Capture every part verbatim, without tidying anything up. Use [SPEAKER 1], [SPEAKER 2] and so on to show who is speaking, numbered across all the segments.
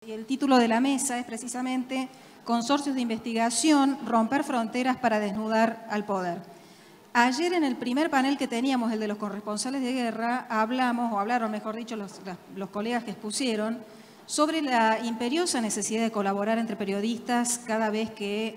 [SPEAKER 1] Y el título de la mesa es precisamente Consorcios de Investigación, romper fronteras para desnudar al poder. Ayer en el primer panel que teníamos, el de los corresponsales de guerra, hablamos, o hablaron mejor dicho los, los colegas que expusieron, sobre la imperiosa necesidad de colaborar entre periodistas cada vez que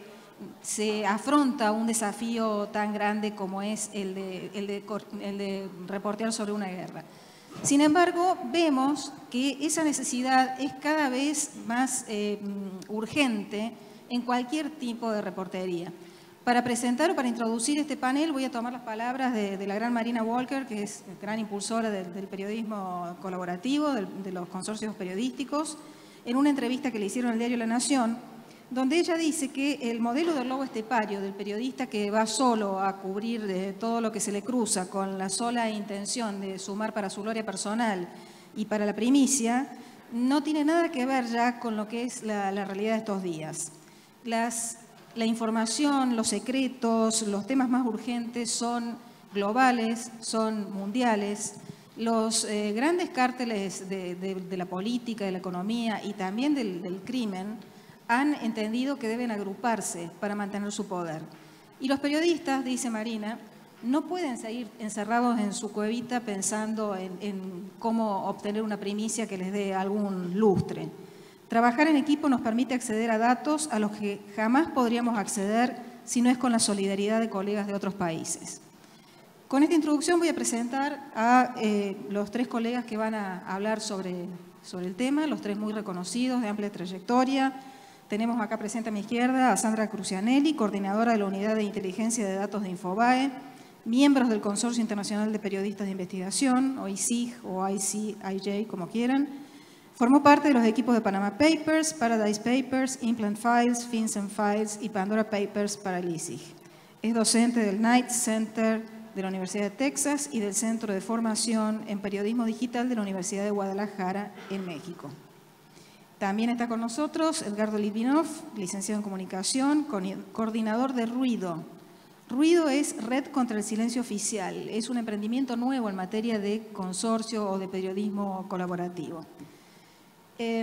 [SPEAKER 1] se afronta un desafío tan grande como es el de, el de, el de reportear sobre una guerra. Sin embargo, vemos que esa necesidad es cada vez más eh, urgente en cualquier tipo de reportería. Para presentar o para introducir este panel voy a tomar las palabras de, de la gran Marina Walker, que es gran impulsora del, del periodismo colaborativo, del, de los consorcios periodísticos, en una entrevista que le hicieron al diario La Nación, donde ella dice que el modelo del lobo estepario, del periodista que va solo a cubrir de todo lo que se le cruza con la sola intención de sumar para su gloria personal y para la primicia, no tiene nada que ver ya con lo que es la, la realidad de estos días. Las, la información, los secretos, los temas más urgentes son globales, son mundiales. Los eh, grandes cárteles de, de, de la política, de la economía y también del, del crimen han entendido que deben agruparse para mantener su poder. Y los periodistas, dice Marina, no pueden seguir encerrados en su cuevita pensando en, en cómo obtener una primicia que les dé algún lustre. Trabajar en equipo nos permite acceder a datos a los que jamás podríamos acceder si no es con la solidaridad de colegas de otros países. Con esta introducción voy a presentar a eh, los tres colegas que van a hablar sobre, sobre el tema, los tres muy reconocidos, de amplia trayectoria. Tenemos acá presente a mi izquierda a Sandra Crucianelli, coordinadora de la Unidad de Inteligencia de Datos de Infobae, miembros del Consorcio Internacional de Periodistas de Investigación, o I C I G o I C I J, como quieran. Formó parte de los equipos de Panama Papers, Paradise Papers, Implant Files, FinCEN Files y Pandora Papers para el I C I G. Es docente del Knight Center de la Universidad de Texas y del Centro de Formación en Periodismo Digital de la Universidad de Guadalajara, en México. También está con nosotros Edgardo Litvinov, licenciado en Comunicación, coordinador de Ruido. Ruido es Red contra el Silencio Oficial. Es un emprendimiento nuevo en materia de consorcio o de periodismo colaborativo. Eh,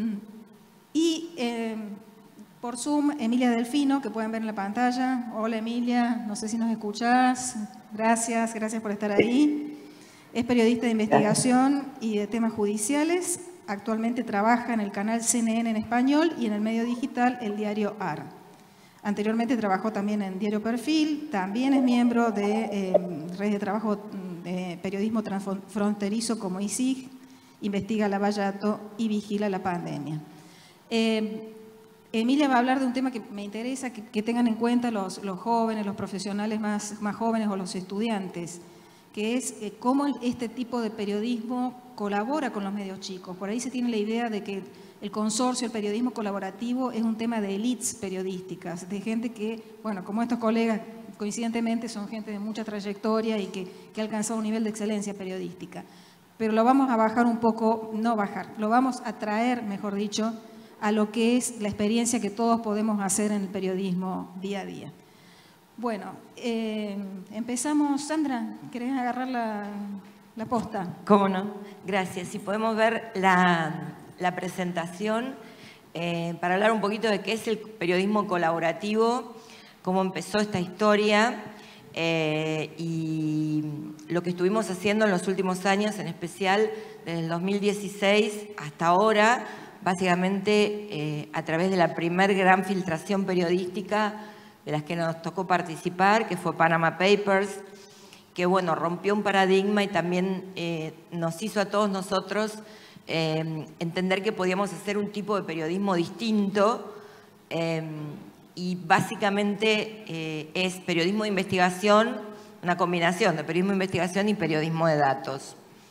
[SPEAKER 1] y eh, por Zoom, Emilia Delfino, que pueden ver en la pantalla. Hola Emilia, no sé si nos escuchás. Gracias, gracias por estar ahí. Es periodista de investigación y de temas judiciales. Actualmente trabaja en el canal C N N en español y en el medio digital el diario A R. Anteriormente trabajó también en Diario Perfil, también es miembro de eh, redes de trabajo de periodismo transfronterizo como I C I G, investiga la Lavallato y vigila la pandemia. Eh, Emilia va a hablar de un tema que me interesa que, que tengan en cuenta los, los jóvenes, los profesionales más, más jóvenes o los estudiantes, que es eh, cómo este tipo de periodismo colabora con los medios chicos. Por ahí se tiene la idea de que el consorcio, el periodismo colaborativo es un tema de élites periodísticas, de gente que, bueno, como estos colegas, coincidentemente son gente de mucha trayectoria y que, que ha alcanzado un nivel de excelencia periodística. Pero lo vamos a bajar un poco, no bajar, lo vamos a traer, mejor dicho, a lo que es la experiencia que todos podemos hacer en el periodismo día a día. Bueno, eh, empezamos. Sandra, ¿querés agarrar la, la posta?
[SPEAKER 2] Cómo no, gracias. Si podemos ver la, la presentación eh, para hablar un poquito de qué es el periodismo colaborativo, cómo empezó esta historia eh, y lo que estuvimos haciendo en los últimos años, en especial desde el dos mil dieciséis hasta ahora, básicamente eh, a través de la primer gran filtración periodística de las que nos tocó participar, que fue Panama Papers, que bueno, rompió un paradigma y también eh, nos hizo a todos nosotros eh, entender que podíamos hacer un tipo de periodismo distinto eh, y básicamente eh, es periodismo de investigación, una combinación de periodismo de investigación y periodismo de datos.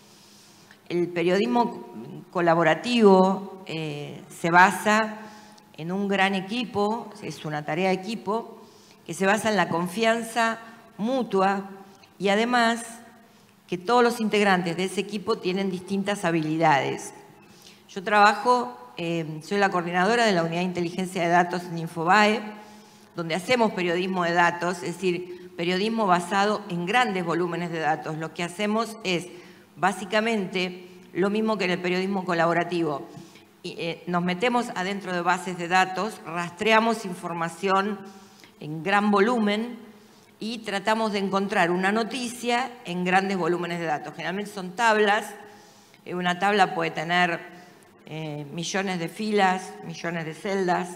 [SPEAKER 2] El periodismo colaborativo eh, se basa en un gran equipo, es una tarea de equipo, que se basa en la confianza mutua y además que todos los integrantes de ese equipo tienen distintas habilidades. Yo trabajo, eh, soy la coordinadora de la Unidad de Inteligencia de Datos en Infobae, donde hacemos periodismo de datos, es decir, periodismo basado en grandes volúmenes de datos. Lo que hacemos es básicamente lo mismo que en el periodismo colaborativo. eh, nos metemos adentro de bases de datos, rastreamos información en gran volumen y tratamos de encontrar una noticia en grandes volúmenes de datos. Generalmente son tablas. Una tabla puede tener eh, millones de filas, millones de celdas.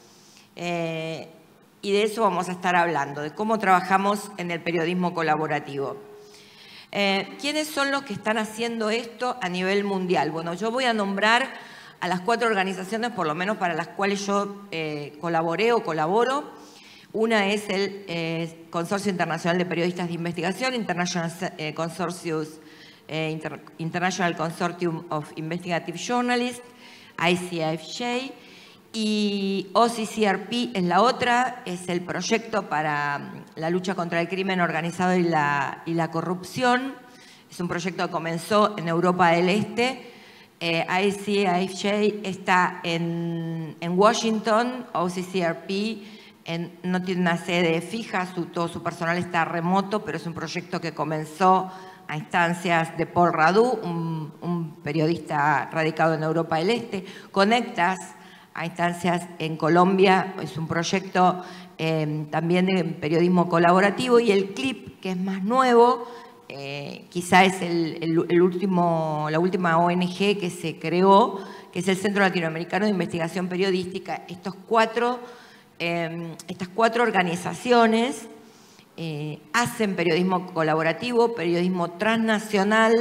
[SPEAKER 2] Eh, y de eso vamos a estar hablando, de cómo trabajamos en el periodismo colaborativo. Eh, ¿Quiénes son los que están haciendo esto a nivel mundial? Bueno, yo voy a nombrar a las cuatro organizaciones, por lo menos para las cuales yo eh, colaboré o colaboro. Una es el eh, Consorcio Internacional de Periodistas de Investigación, International eh, Consortium, eh, Inter International Consortium of Investigative Journalists, I C I F J, y O C C R P es la otra, es el proyecto para la lucha contra el crimen organizado y la, y la corrupción. Es un proyecto que comenzó en Europa del Este. Eh, I C I F J está en, en Washington, O C C R P en, no tiene una sede fija, su, todo su personal está remoto, pero es un proyecto que comenzó a instancias de Paul Radu, un, un periodista radicado en Europa del Este. Conectas a instancias en Colombia, es un proyecto eh, también de periodismo colaborativo, y el CLIP, que es más nuevo, eh, quizá es el, el, el último, la última O N G que se creó, que es el Centro Latinoamericano de Investigación Periodística. Estos cuatro, eh, estas cuatro organizaciones eh, hacen periodismo colaborativo, periodismo transnacional,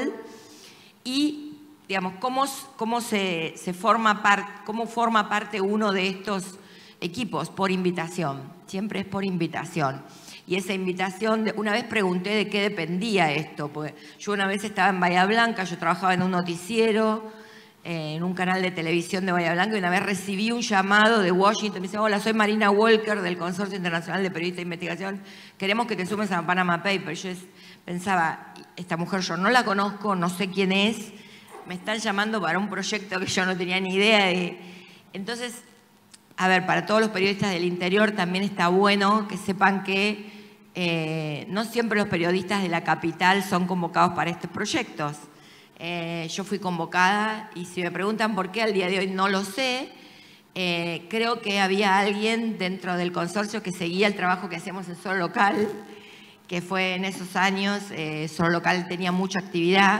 [SPEAKER 2] y digamos, ¿cómo, cómo, se, se forma part, ¿cómo forma parte uno de estos equipos? Por invitación, siempre es por invitación. Y esa invitación, de, una vez pregunté de qué dependía esto, porque yo una vez estaba en Bahía Blanca, yo trabajaba en un noticiero, eh, en un canal de televisión de Bahía Blanca, y una vez recibí un llamado de Washington, me dice, hola, soy Marina Walker del Consorcio Internacional de Periodistas de Investigación, queremos que te sumes a Panama Papers. Yo pensaba, esta mujer yo no la conozco, no sé quién es, me están llamando para un proyecto que yo no tenía ni idea de... Entonces, a ver, para todos los periodistas del interior también está bueno que sepan que eh, no siempre los periodistas de la capital son convocados para estos proyectos. Eh, yo fui convocada y si me preguntan por qué, al día de hoy no lo sé. Eh, creo que había alguien dentro del consorcio que seguía el trabajo que hacíamos en Solo Local, que fue en esos años, eh, Solo Local tenía mucha actividad,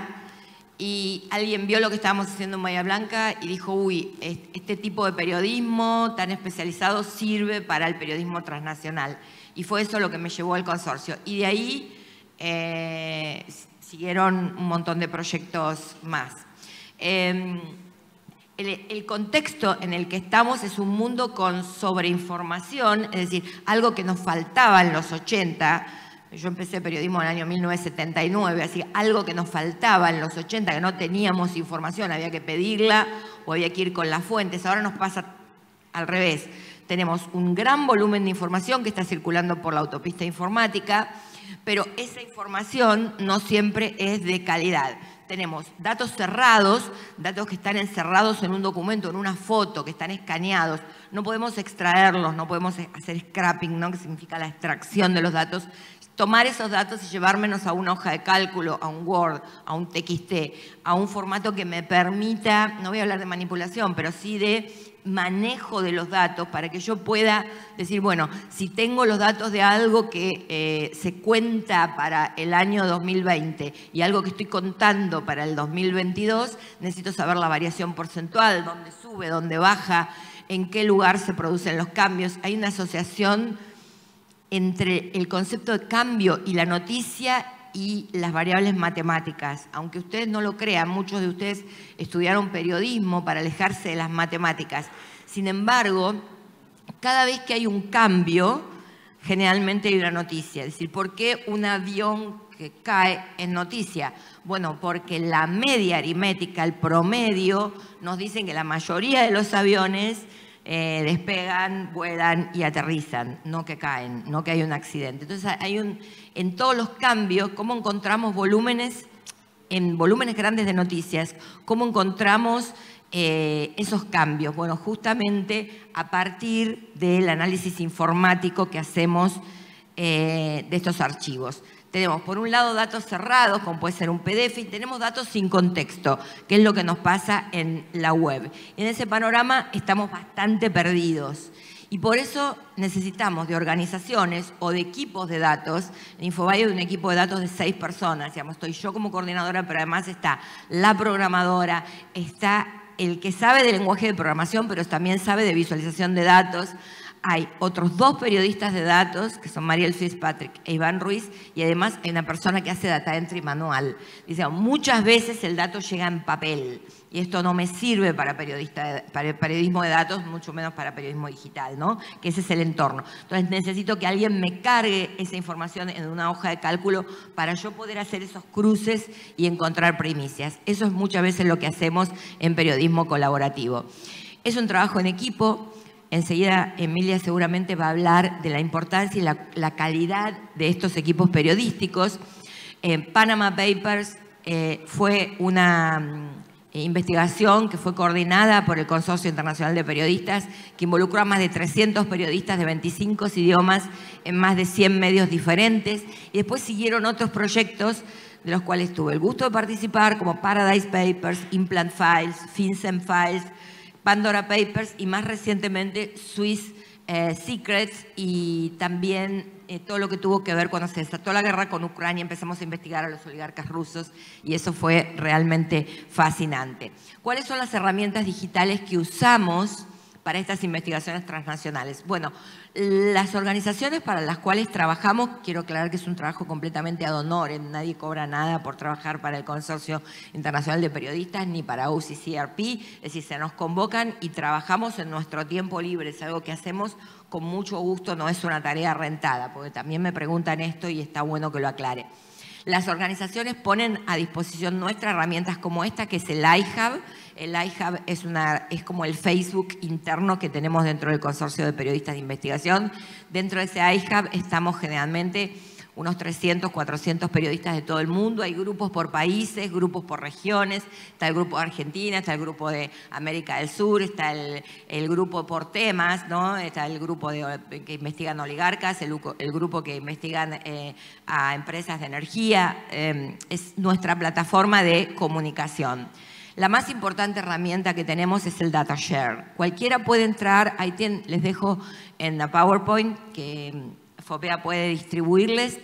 [SPEAKER 2] y alguien vio lo que estábamos haciendo en Bahía Blanca y dijo, uy, este tipo de periodismo tan especializado sirve para el periodismo transnacional. Y fue eso lo que me llevó al consorcio. Y de ahí eh, siguieron un montón de proyectos más. Eh, el, el contexto en el que estamos es un mundo con sobreinformación, es decir, algo que nos faltaba en los ochenta. Yo empecé periodismo en el año mil novecientos setenta y nueve, así que algo que nos faltaba en los ochenta, que no teníamos información, había que pedirla o había que ir con las fuentes. Ahora nos pasa al revés. Tenemos un gran volumen de información que está circulando por la autopista informática, pero esa información no siempre es de calidad. Tenemos datos cerrados, datos que están encerrados en un documento, en una foto, que están escaneados. No podemos extraerlos, no podemos hacer scrapping, ¿no? Que significa la extracción de los datos. Tomar esos datos y llevármelos a una hoja de cálculo, a un Word, a un T X T, a un formato que me permita, no voy a hablar de manipulación, pero sí de manejo de los datos para que yo pueda decir, bueno, si tengo los datos de algo que eh, se cuenta para el año dos mil veinte y algo que estoy contando para el dos mil veintidós, necesito saber la variación porcentual, dónde sube, dónde baja, en qué lugar se producen los cambios. Hay una asociación entre el concepto de cambio y la noticia y las variables matemáticas. Aunque ustedes no lo crean, muchos de ustedes estudiaron periodismo para alejarse de las matemáticas. Sin embargo, cada vez que hay un cambio, generalmente hay una noticia. Es decir, ¿por qué un avión que cae es noticia? Bueno, porque la media aritmética, el promedio, nos dicen que la mayoría de los aviones Eh, despegan, vuelan y aterrizan, no que caen, no que hay un accidente. Entonces, hay un, en todos los cambios, ¿cómo encontramos volúmenes, en volúmenes grandes de noticias, cómo encontramos eh, esos cambios? Bueno, justamente a partir del análisis informático que hacemos eh, de estos archivos. tenemos por un lado datos cerrados, como puede ser un P D F, y tenemos datos sin contexto, que es lo que nos pasa en la web. En ese panorama estamos bastante perdidos. Y por eso necesitamos de organizaciones o de equipos de datos. En Infobae hay un equipo de datos de seis personas. Digamos, estoy yo como coordinadora, pero además está la programadora, está el que sabe de lenguaje de programación, pero también sabe de visualización de datos. Hay otros dos periodistas de datos, que son Mariel Fitzpatrick e Iván Ruiz, y además hay una persona que hace data entry manual. Dice, muchas veces el dato llega en papel, y esto no me sirve para, periodista de, para periodismo de datos, mucho menos para periodismo digital, ¿no? Que ese es el entorno. Entonces necesito que alguien me cargue esa información en una hoja de cálculo para yo poder hacer esos cruces y encontrar primicias. Eso es muchas veces lo que hacemos en periodismo colaborativo. Es un trabajo en equipo. Enseguida Emilia seguramente va a hablar de la importancia y la, la calidad de estos equipos periodísticos. Eh, Panama Papers eh, fue una eh, investigación que fue coordinada por el Consorcio Internacional de Periodistas, que involucró a más de trescientos periodistas de veinticinco idiomas en más de cien medios diferentes. Y después siguieron otros proyectos de los cuales tuve el gusto de participar, como Paradise Papers, Implant Files, FinCEN Files, Pandora Papers y más recientemente Swiss eh, Secrets, y también eh, todo lo que tuvo que ver cuando se desató la guerra con Ucrania. Empezamos a investigar a los oligarcas rusos y eso fue realmente fascinante. ¿Cuáles son las herramientas digitales que usamos para estas investigaciones transnacionales? Bueno, las organizaciones para las cuales trabajamos, quiero aclarar que es un trabajo completamente ad honorem, nadie cobra nada por trabajar para el Consorcio Internacional de Periodistas ni para O C C R P, es decir, se nos convocan y trabajamos en nuestro tiempo libre, es algo que hacemos con mucho gusto, no es una tarea rentada, porque también me preguntan esto y está bueno que lo aclare. Las organizaciones ponen a disposición nuestra herramientas como esta, que es el iHub. El iHub es, una, es como el Facebook interno que tenemos dentro del Consorcio de Periodistas de Investigación. Dentro de ese iHub estamos generalmente unos trescientos, cuatrocientos periodistas de todo el mundo. Hay grupos por países, grupos por regiones. Está el grupo de Argentina, está el grupo de América del Sur, está el, el grupo por temas, ¿no? Está el grupo de, que investigan oligarcas, el, el grupo que investigan eh, a empresas de energía. Eh, es nuestra plataforma de comunicación. La más importante herramienta que tenemos es el data share. Cualquiera puede entrar, ahí tienen, les dejo en la PowerPoint que Fopea puede distribuirles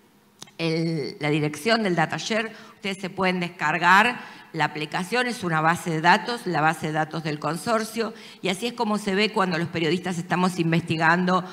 [SPEAKER 2] el, la dirección del data share. Ustedes se pueden descargar la aplicación, es una base de datos, la base de datos del consorcio, y así es como se ve cuando los periodistas estamos investigando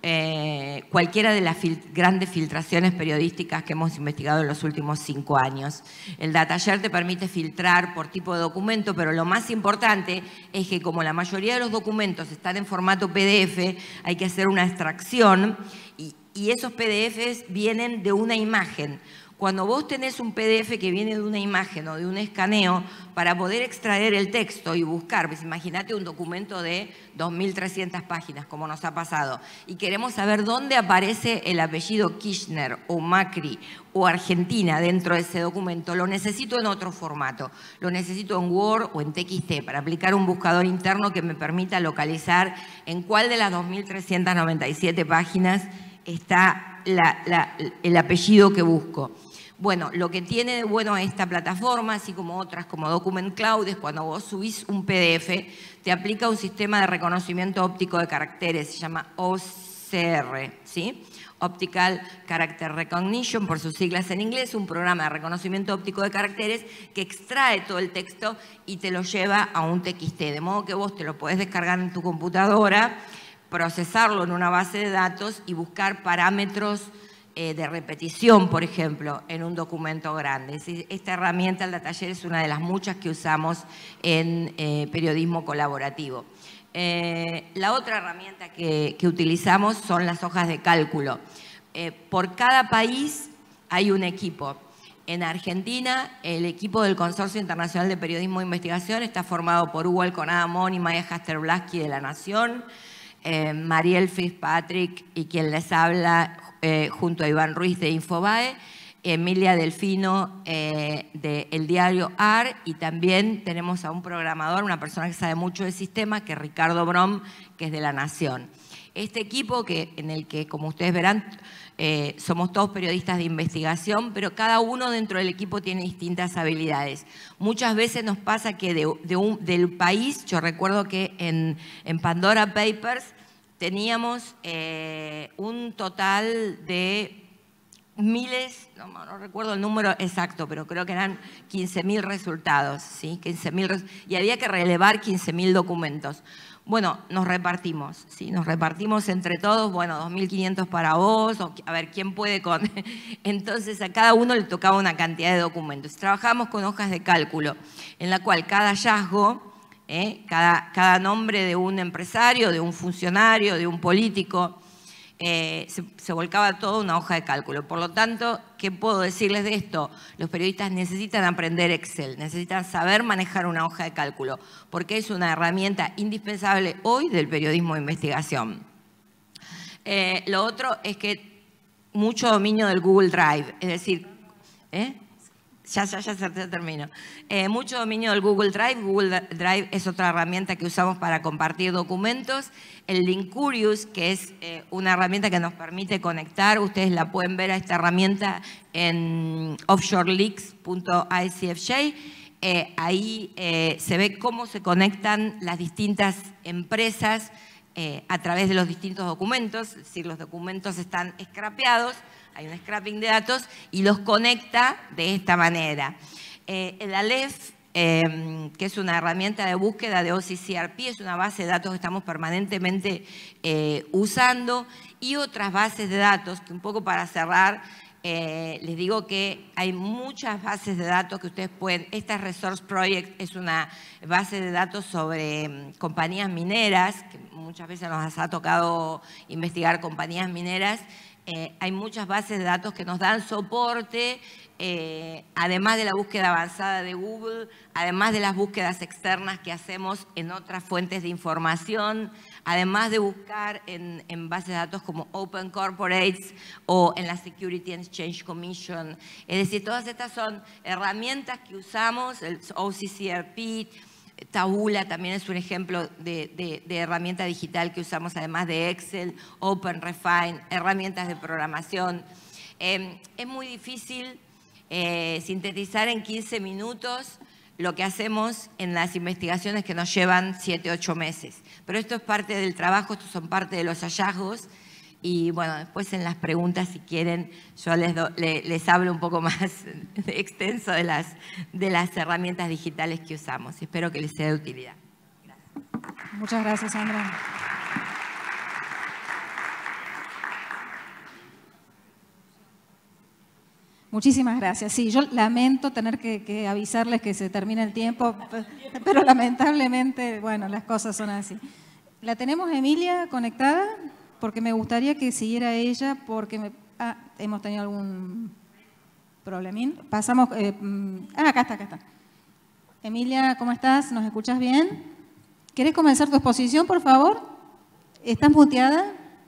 [SPEAKER 2] Eh, cualquiera de las fil- grandes filtraciones periodísticas que hemos investigado en los últimos cinco años. El data share te permite filtrar por tipo de documento, pero lo más importante es que como la mayoría de los documentos están en formato P D F, hay que hacer una extracción y, y esos P D Fs vienen de una imagen. Cuando vos tenés un P D F que viene de una imagen o de un escaneo, para poder extraer el texto y buscar, pues imagínate un documento de dos mil trescientas páginas, como nos ha pasado, y queremos saber dónde aparece el apellido Kirchner o Macri o Argentina dentro de ese documento, lo necesito en otro formato, lo necesito en Word o en T X T para aplicar un buscador interno que me permita localizar en cuál de las dos mil trescientas noventa y siete páginas está la, la, el apellido que busco. Bueno, lo que tiene de bueno esta plataforma, así como otras como Document Cloud, es cuando vos subís un P D F, te aplica un sistema de reconocimiento óptico de caracteres, se llama O C R, ¿sí? Optical Character Recognition, por sus siglas en inglés, un programa de reconocimiento óptico de caracteres que extrae todo el texto y te lo lleva a un T X T, de modo que vos te lo podés descargar en tu computadora, procesarlo en una base de datos y buscar parámetros eh, de repetición, por ejemplo, en un documento grande. Esta herramienta, el data share, es una de las muchas que usamos en eh, periodismo colaborativo. Eh, la otra herramienta que, que utilizamos son las hojas de cálculo. Eh, por cada país hay un equipo. En Argentina, el equipo del Consorcio Internacional de Periodismo e Investigación está formado por Hugo Alconada Mon y Maya Jaster-Blaski de La Nación, eh, Mariel Fitzpatrick y quien les habla eh, junto a Iván Ruiz de Infobae, Emilia Delfino eh, del diario A R, y también tenemos a un programador, una persona que sabe mucho del sistema, que es Ricardo Brom, que es de La Nación. Este equipo, que, en el que, como ustedes verán, eh, somos todos periodistas de investigación, pero cada uno dentro del equipo tiene distintas habilidades. Muchas veces nos pasa que de, de un, del país, yo recuerdo que en, en Pandora Papers teníamos eh, un total de miles, no, no recuerdo el número exacto, pero creo que eran quince mil resultados, ¿sí? quince mil, y había que relevar quince mil documentos. Bueno, nos repartimos, ¿sí? Nos repartimos entre todos, bueno, dos mil quinientos para vos, o, a ver, ¿quién puede con...? Entonces, a cada uno le tocaba una cantidad de documentos. Trabajamos con hojas de cálculo, en la cual cada hallazgo, ¿eh? cada, cada nombre de un empresario, de un funcionario, de un político, Eh, se, se volcaba toda una hoja de cálculo. Por lo tanto, ¿qué puedo decirles de esto? Los periodistas necesitan aprender Excel, necesitan saber manejar una hoja de cálculo, porque es una herramienta indispensable hoy del periodismo de investigación. Eh, lo otro es que mucho dominio del Google Drive, es decir, ¿eh? Ya, ya, ya, ya termino. Eh, mucho dominio del Google Drive. Google Drive es otra herramienta que usamos para compartir documentos. El Linkurious, que es eh, una herramienta que nos permite conectar. Ustedes la pueden ver a esta herramienta en offshore leaks punto i c f j. Eh, ahí eh, se ve cómo se conectan las distintas empresas eh, a través de los distintos documentos. Es decir, los documentos están scrapeados. Hay un scrapping de datos y los conecta de esta manera. Eh, el Aleph, eh, que es una herramienta de búsqueda de O C C R P, es una base de datos que estamos permanentemente eh, usando, y otras bases de datos, que un poco para cerrar, eh, les digo que hay muchas bases de datos que ustedes pueden... Esta Resource Project es una base de datos sobre um, compañías mineras, que muchas veces nos ha tocado investigar compañías mineras. Eh, hay muchas bases de datos que nos dan soporte, eh, además de la búsqueda avanzada de Google, además de las búsquedas externas que hacemos en otras fuentes de información, además de buscar en, en bases de datos como Open Corporates o en la Security and Exchange Commission. Es decir, todas estas son herramientas que usamos, el O C C R P, Tabula también es un ejemplo de, de, de herramienta digital que usamos además de Excel, OpenRefine, herramientas de programación. Eh, es muy difícil eh, sintetizar en quince minutos lo que hacemos en las investigaciones que nos llevan siete, ocho meses. Pero esto es parte del trabajo, estos son parte de los hallazgos. Y bueno, después en las preguntas, si quieren, yo les, do, les, les hablo un poco más extenso de las, de las herramientas digitales que usamos. Espero que les sea de utilidad.
[SPEAKER 1] Gracias. Muchas gracias, Sandra. Muchísimas gracias. Sí, yo lamento tener que, que avisarles que se termina el tiempo, pero lamentablemente, bueno, las cosas son así. ¿La tenemos Emilia conectada? Porque me gustaría que siguiera ella, porque me, ah, hemos tenido algún problemín. Pasamos, eh, ah, acá está, acá está. Emilia, ¿cómo estás? ¿Nos escuchas bien? ¿Querés comenzar tu exposición, por favor? ¿Estás muteada?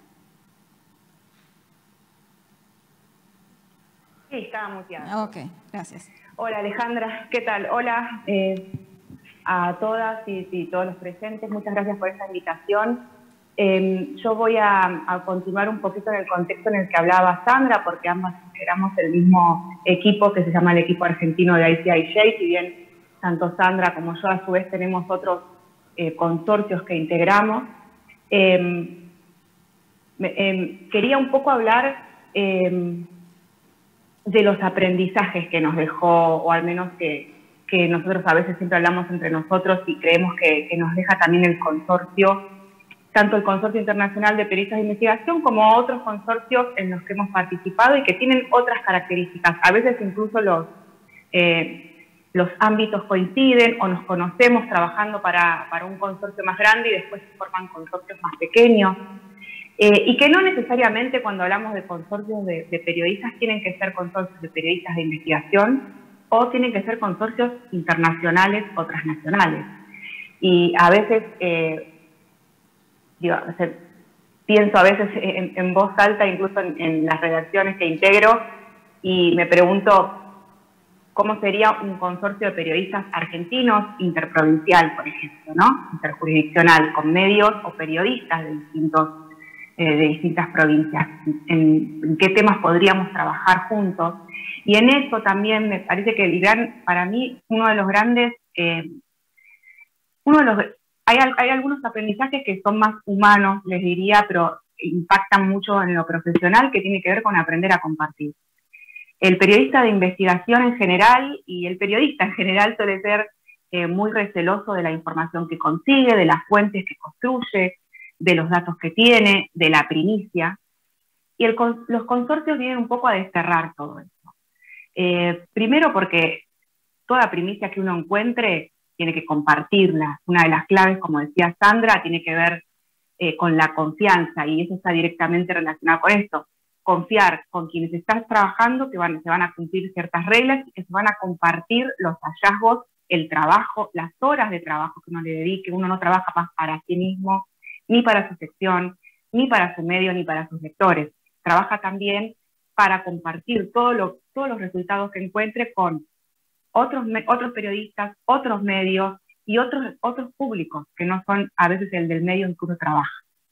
[SPEAKER 3] Sí, estaba muteada.
[SPEAKER 1] Ok, gracias.
[SPEAKER 3] Hola Alejandra, ¿qué tal? Hola eh, a todas y, y todos los presentes, muchas gracias por esta invitación. Eh, yo voy a, a continuar un poquito en el contexto en el que hablaba Sandra, porque ambas integramos el mismo equipo que se llama el equipo argentino de I C I J, si bien tanto Sandra como yo a su vez tenemos otros eh, consorcios que integramos. Eh, eh, quería un poco hablar eh, de los aprendizajes que nos dejó, o al menos que, que nosotros a veces siempre hablamos entre nosotros y creemos que, que nos deja también el consorcio, tanto el Consorcio Internacional de Periodistas de Investigación como otros consorcios en los que hemos participado y que tienen otras características. A veces incluso los, eh, los ámbitos coinciden o nos conocemos trabajando para, para un consorcio más grande y después se forman consorcios más pequeños. Eh, y que no necesariamente cuando hablamos de consorcios de, de periodistas tienen que ser consorcios de periodistas de investigación o tienen que ser consorcios internacionales o transnacionales. Y a veces... Eh, Digo, o sea, pienso a veces en, en voz alta, incluso en, en las redacciones que integro, y me pregunto cómo sería un consorcio de periodistas argentinos interprovincial, por ejemplo, ¿no? Interjurisdiccional, con medios o periodistas de distintos eh, de distintas provincias, en, en qué temas podríamos trabajar juntos. Y en eso también me parece que el gran, para mí, uno de los grandes, eh, uno de los, hay, hay algunos aprendizajes que son más humanos, les diría, pero impactan mucho en lo profesional, que tiene que ver con aprender a compartir. El periodista de investigación en general y el periodista en general suele ser eh, muy receloso de la información que consigue, de las fuentes que construye, de los datos que tiene, de la primicia. Y el, los consorcios vienen un poco a desterrar todo eso. Eh, primero porque toda primicia que uno encuentre tiene que compartirla. Una de las claves, como decía Sandra, tiene que ver eh, con la confianza, y eso está directamente relacionado con esto. Confiar con quienes estás trabajando, que van, se van a cumplir ciertas reglas y que se van a compartir los hallazgos, el trabajo, las horas de trabajo que uno le dedique. Uno no trabaja más para sí mismo, ni para su sección, ni para su medio, ni para sus lectores. Trabaja también para compartir todo lo, todos los resultados que encuentre con otros, otros periodistas, otros medios y otros, otros públicos, que no son a veces el del medio en que uno trabaja.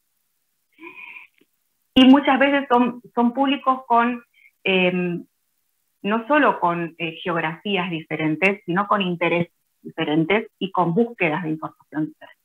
[SPEAKER 3] Y muchas veces son, son públicos con, eh, no solo con eh, geografías diferentes, sino con intereses diferentes y con búsquedas de información diferentes.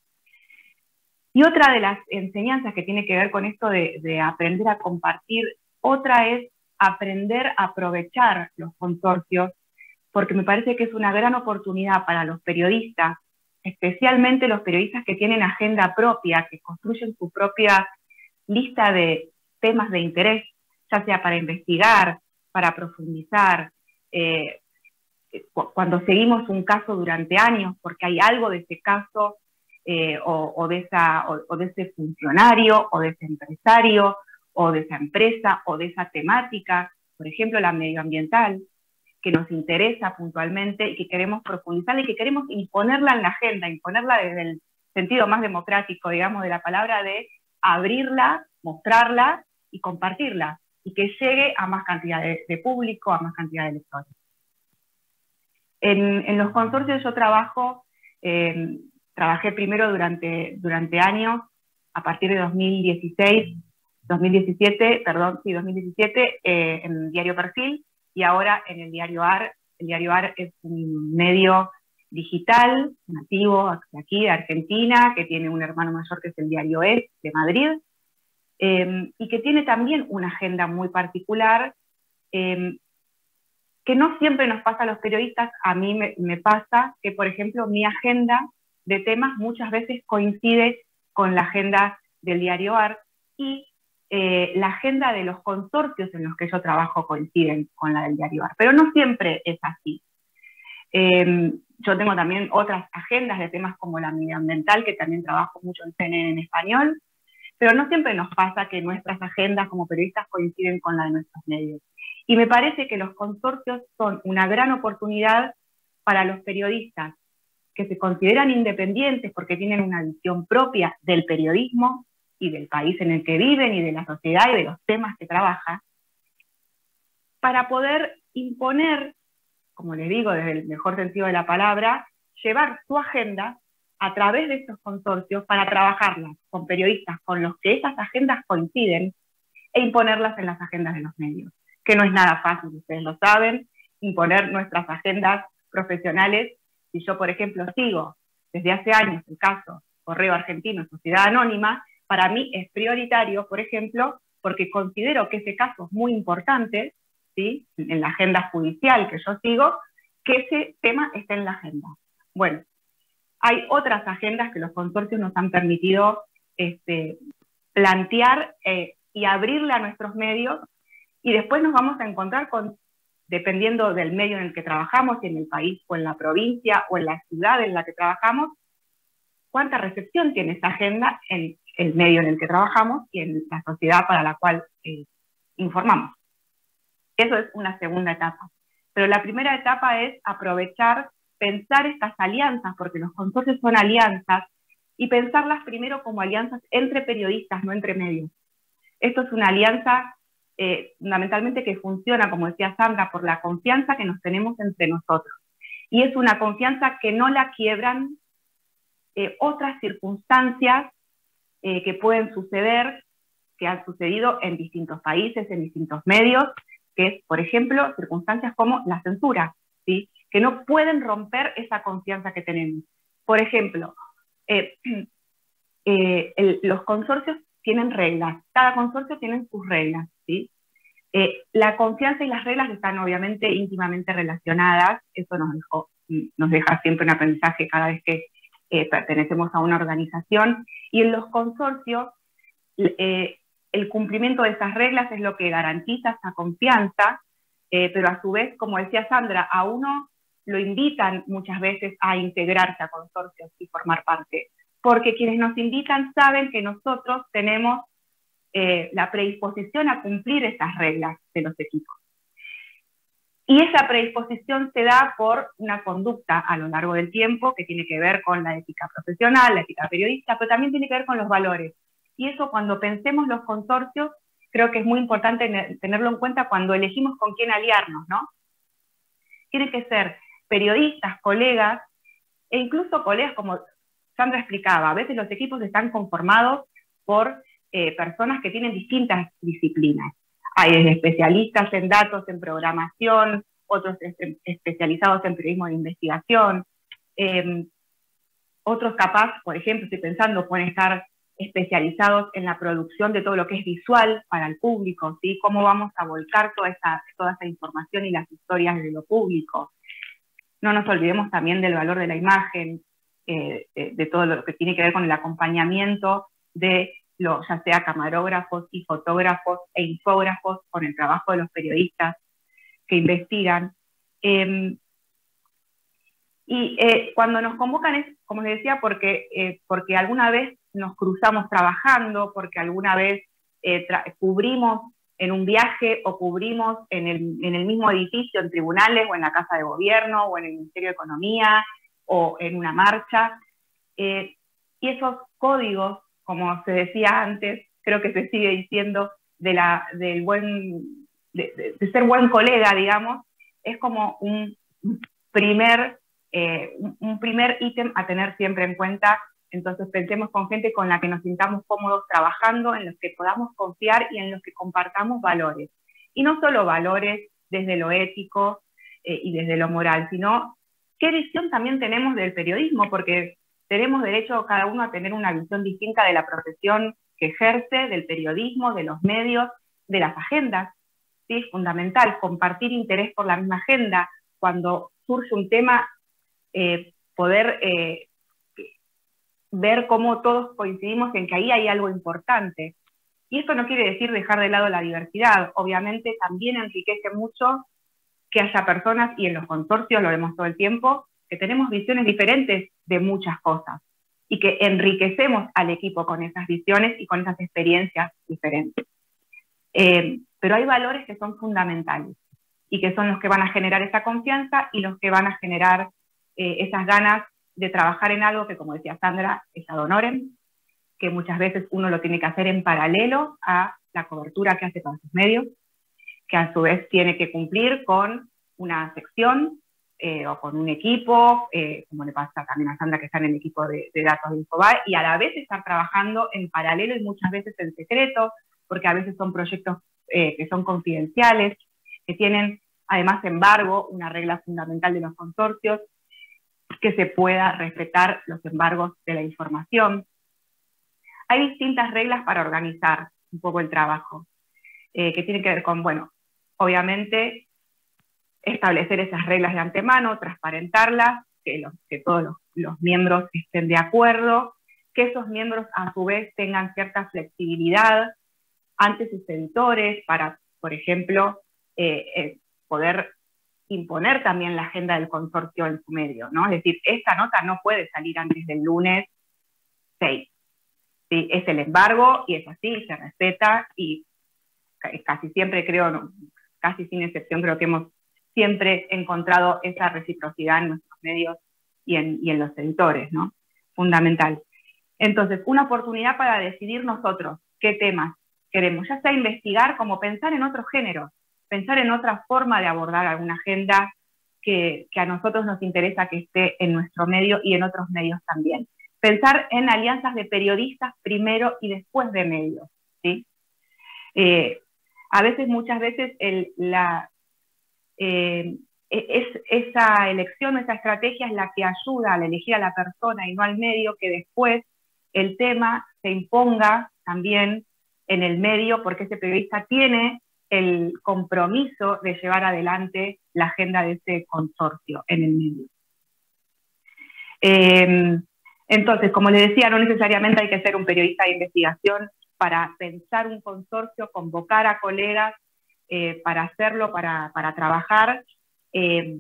[SPEAKER 3] Y otra de las enseñanzas que tiene que ver con esto de, de aprender a compartir, otra es aprender a aprovechar los consorcios, porque me parece que es una gran oportunidad para los periodistas, especialmente los periodistas que tienen agenda propia, que construyen su propia lista de temas de interés, ya sea para investigar, para profundizar, eh, cuando seguimos un caso durante años, porque hay algo de ese caso, eh, o, o, de esa, o, o de ese funcionario, o de ese empresario, o de esa empresa, o de esa temática, por ejemplo, la medioambiental, que nos interesa puntualmente y que queremos profundizar y que queremos imponerla en la agenda, imponerla desde el sentido más democrático, digamos, de la palabra, de abrirla, mostrarla y compartirla, y que llegue a más cantidad de, de público, a más cantidad de lectores. En, en los consorcios yo trabajo, eh, trabajé primero durante, durante años, a partir de dos mil dieciséis, dos mil diecisiete, perdón, sí, dos mil diecisiete, eh, en Diario Perfil, y ahora en el Diario A R. El Diario A R es un medio digital, nativo aquí de Argentina, que tiene un hermano mayor que es el Diario E de Madrid, eh, y que tiene también una agenda muy particular, eh, que no siempre nos pasa a los periodistas. A mí me, me pasa que, por ejemplo, mi agenda de temas muchas veces coincide con la agenda del Diario A R, y eh, la agenda de los consorcios en los que yo trabajo coinciden con la del Diario A R, pero no siempre es así. Eh, yo tengo también otras agendas de temas como la medioambiental, que también trabajo mucho en C N N en español, pero no siempre nos pasa que nuestras agendas como periodistas coinciden con la de nuestros medios. Y me parece que los consorcios son una gran oportunidad para los periodistas que se consideran independientes porque tienen una visión propia del periodismo y del país en el que viven y de la sociedad y de los temas que trabajan, para poder imponer, como les digo, desde el mejor sentido de la palabra, llevar su agenda a través de estos consorcios para trabajarlas con periodistas con los que esas agendas coinciden e imponerlas en las agendas de los medios, que no es nada fácil, ustedes lo saben, imponer nuestras agendas profesionales. Si yo, por ejemplo, sigo desde hace años el caso Correo Argentino, Sociedad Anónima, para mí es prioritario, por ejemplo, porque considero que ese caso es muy importante, ¿sí?, en la agenda judicial que yo sigo, que ese tema esté en la agenda. Bueno, hay otras agendas que los consorcios nos han permitido este, plantear eh, y abrirle a nuestros medios, y después nos vamos a encontrar con, dependiendo del medio en el que trabajamos, si en el país o en la provincia o en la ciudad en la que trabajamos, cuánta recepción tiene esa agenda en el medio en el que trabajamos y en la sociedad para la cual eh, informamos. Eso es una segunda etapa. Pero la primera etapa es aprovechar, pensar estas alianzas, porque los consorcios son alianzas, y pensarlas primero como alianzas entre periodistas, no entre medios. Esto es una alianza eh, fundamentalmente que funciona, como decía Sandra, por la confianza que nos tenemos entre nosotros. Y es una confianza que no la quiebran eh, otras circunstancias eh, que pueden suceder que han sucedido en distintos países, en distintos medios, que es, por ejemplo, circunstancias como la censura, ¿sí? Que no pueden romper esa confianza que tenemos. Por ejemplo, eh, eh, el, los consorcios tienen reglas, cada consorcio tiene sus reglas, ¿sí? Eh, la confianza y las reglas están obviamente íntimamente relacionadas, eso nos, dejó, nos deja siempre un aprendizaje cada vez que eh, pertenecemos a una organización, y en los consorcios eh, el cumplimiento de esas reglas es lo que garantiza esa confianza, eh, pero a su vez, como decía Sandra, a uno lo invitan muchas veces a integrarse a consorcios y formar parte, porque quienes nos invitan saben que nosotros tenemos eh, la predisposición a cumplir esas reglas de los equipos. Y esa predisposición se da por una conducta a lo largo del tiempo que tiene que ver con la ética profesional, la ética periodista, pero también tiene que ver con los valores. Y eso, cuando pensemos los consorcios, creo que es muy importante tenerlo en cuenta cuando elegimos con quién aliarnos, ¿no? Tienen que ser periodistas, colegas, e incluso colegas, como Sandra explicaba, a veces los equipos están conformados por eh, personas que tienen distintas disciplinas. Hay desde especialistas en datos, en programación, otros especializados en periodismo de investigación, eh, otros capaz, por ejemplo, estoy pensando, pueden estar especializados en la producción de todo lo que es visual para el público, ¿sí? Cómo vamos a volcar toda esa, toda esa información y las historias de lo público. No nos olvidemos también del valor de la imagen, eh, de, de todo lo que tiene que ver con el acompañamiento de los, ya sea camarógrafos y fotógrafos e infógrafos, con el trabajo de los periodistas que investigan. Eh, y eh, cuando nos convocan es, como les decía, porque, eh, porque alguna vez nos cruzamos trabajando, porque alguna vez eh, cubrimos en un viaje o cubrimos en el, en el mismo edificio, en tribunales o en la Casa de Gobierno o en el Ministerio de Economía o en una marcha. Eh, y esos códigos, como se decía antes, creo que se sigue diciendo, de, la, del buen, de, de, de ser buen colega, digamos, es como un primer, eh, un primer ítem a tener siempre en cuenta. Entonces pensemos con gente con la que nos sintamos cómodos trabajando, en los que podamos confiar y en los que compartamos valores. Y no solo valores desde lo ético eh, y desde lo moral, sino qué visión también tenemos del periodismo, porque tenemos derecho cada uno a tener una visión distinta de la profesión que ejerce, del periodismo, de los medios, de las agendas. ¿Sí? Es fundamental compartir interés por la misma agenda. Cuando surge un tema, eh, poder eh, ver cómo todos coincidimos en que ahí hay algo importante. Y esto no quiere decir dejar de lado la diversidad. Obviamente también enriquece mucho que haya personas, y en los consorcios lo vemos todo el tiempo, que tenemos visiones diferentes de muchas cosas y que enriquecemos al equipo con esas visiones y con esas experiencias diferentes. Eh, pero hay valores que son fundamentales y que son los que van a generar esa confianza y los que van a generar eh, esas ganas de trabajar en algo que, como decía Sandra, es ad honorem, que muchas veces uno lo tiene que hacer en paralelo a la cobertura que hace con sus medios, que a su vez tiene que cumplir con una sección eh, o con un equipo, eh, como le pasa también a Sandra, que está en el equipo de, de datos de Infobae, y a la vez estar trabajando en paralelo y muchas veces en secreto, porque a veces son proyectos eh, que son confidenciales, que tienen además embargo, una regla fundamental de los consorcios, que se pueda respetar los embargos de la información. Hay distintas reglas para organizar un poco el trabajo, eh, que tienen que ver con, bueno, obviamente, establecer esas reglas de antemano, transparentarlas, que, los, que todos los, los miembros estén de acuerdo, que esos miembros a su vez tengan cierta flexibilidad ante sus editores para, por ejemplo, eh, eh, poder imponer también la agenda del consorcio en su medio, ¿no? Es decir, esta nota no puede salir antes del lunes seis. ¿Sí? Es el embargo y es así, se respeta, y casi siempre creo, no, casi sin excepción, creo que hemos siempre encontrado esa reciprocidad en nuestros medios y en, y en los editores, ¿no? Fundamental. Entonces, una oportunidad para decidir nosotros qué temas queremos, ya sea investigar, como pensar en otros géneros, pensar en otra forma de abordar alguna agenda que, que a nosotros nos interesa que esté en nuestro medio y en otros medios también. Pensar en alianzas de periodistas primero y después de medios, ¿sí? Eh, a veces, muchas veces, el, la, eh, es, esa elección, esa estrategia es la que ayuda a elegir a la persona y no al medio, que después el tema se imponga también en el medio, porque ese periodista tiene el compromiso de llevar adelante la agenda de ese consorcio en el medio. Eh, entonces, como les decía, no necesariamente hay que ser un periodista de investigación para pensar un consorcio, convocar a colegas eh, para hacerlo, para, para trabajar, eh,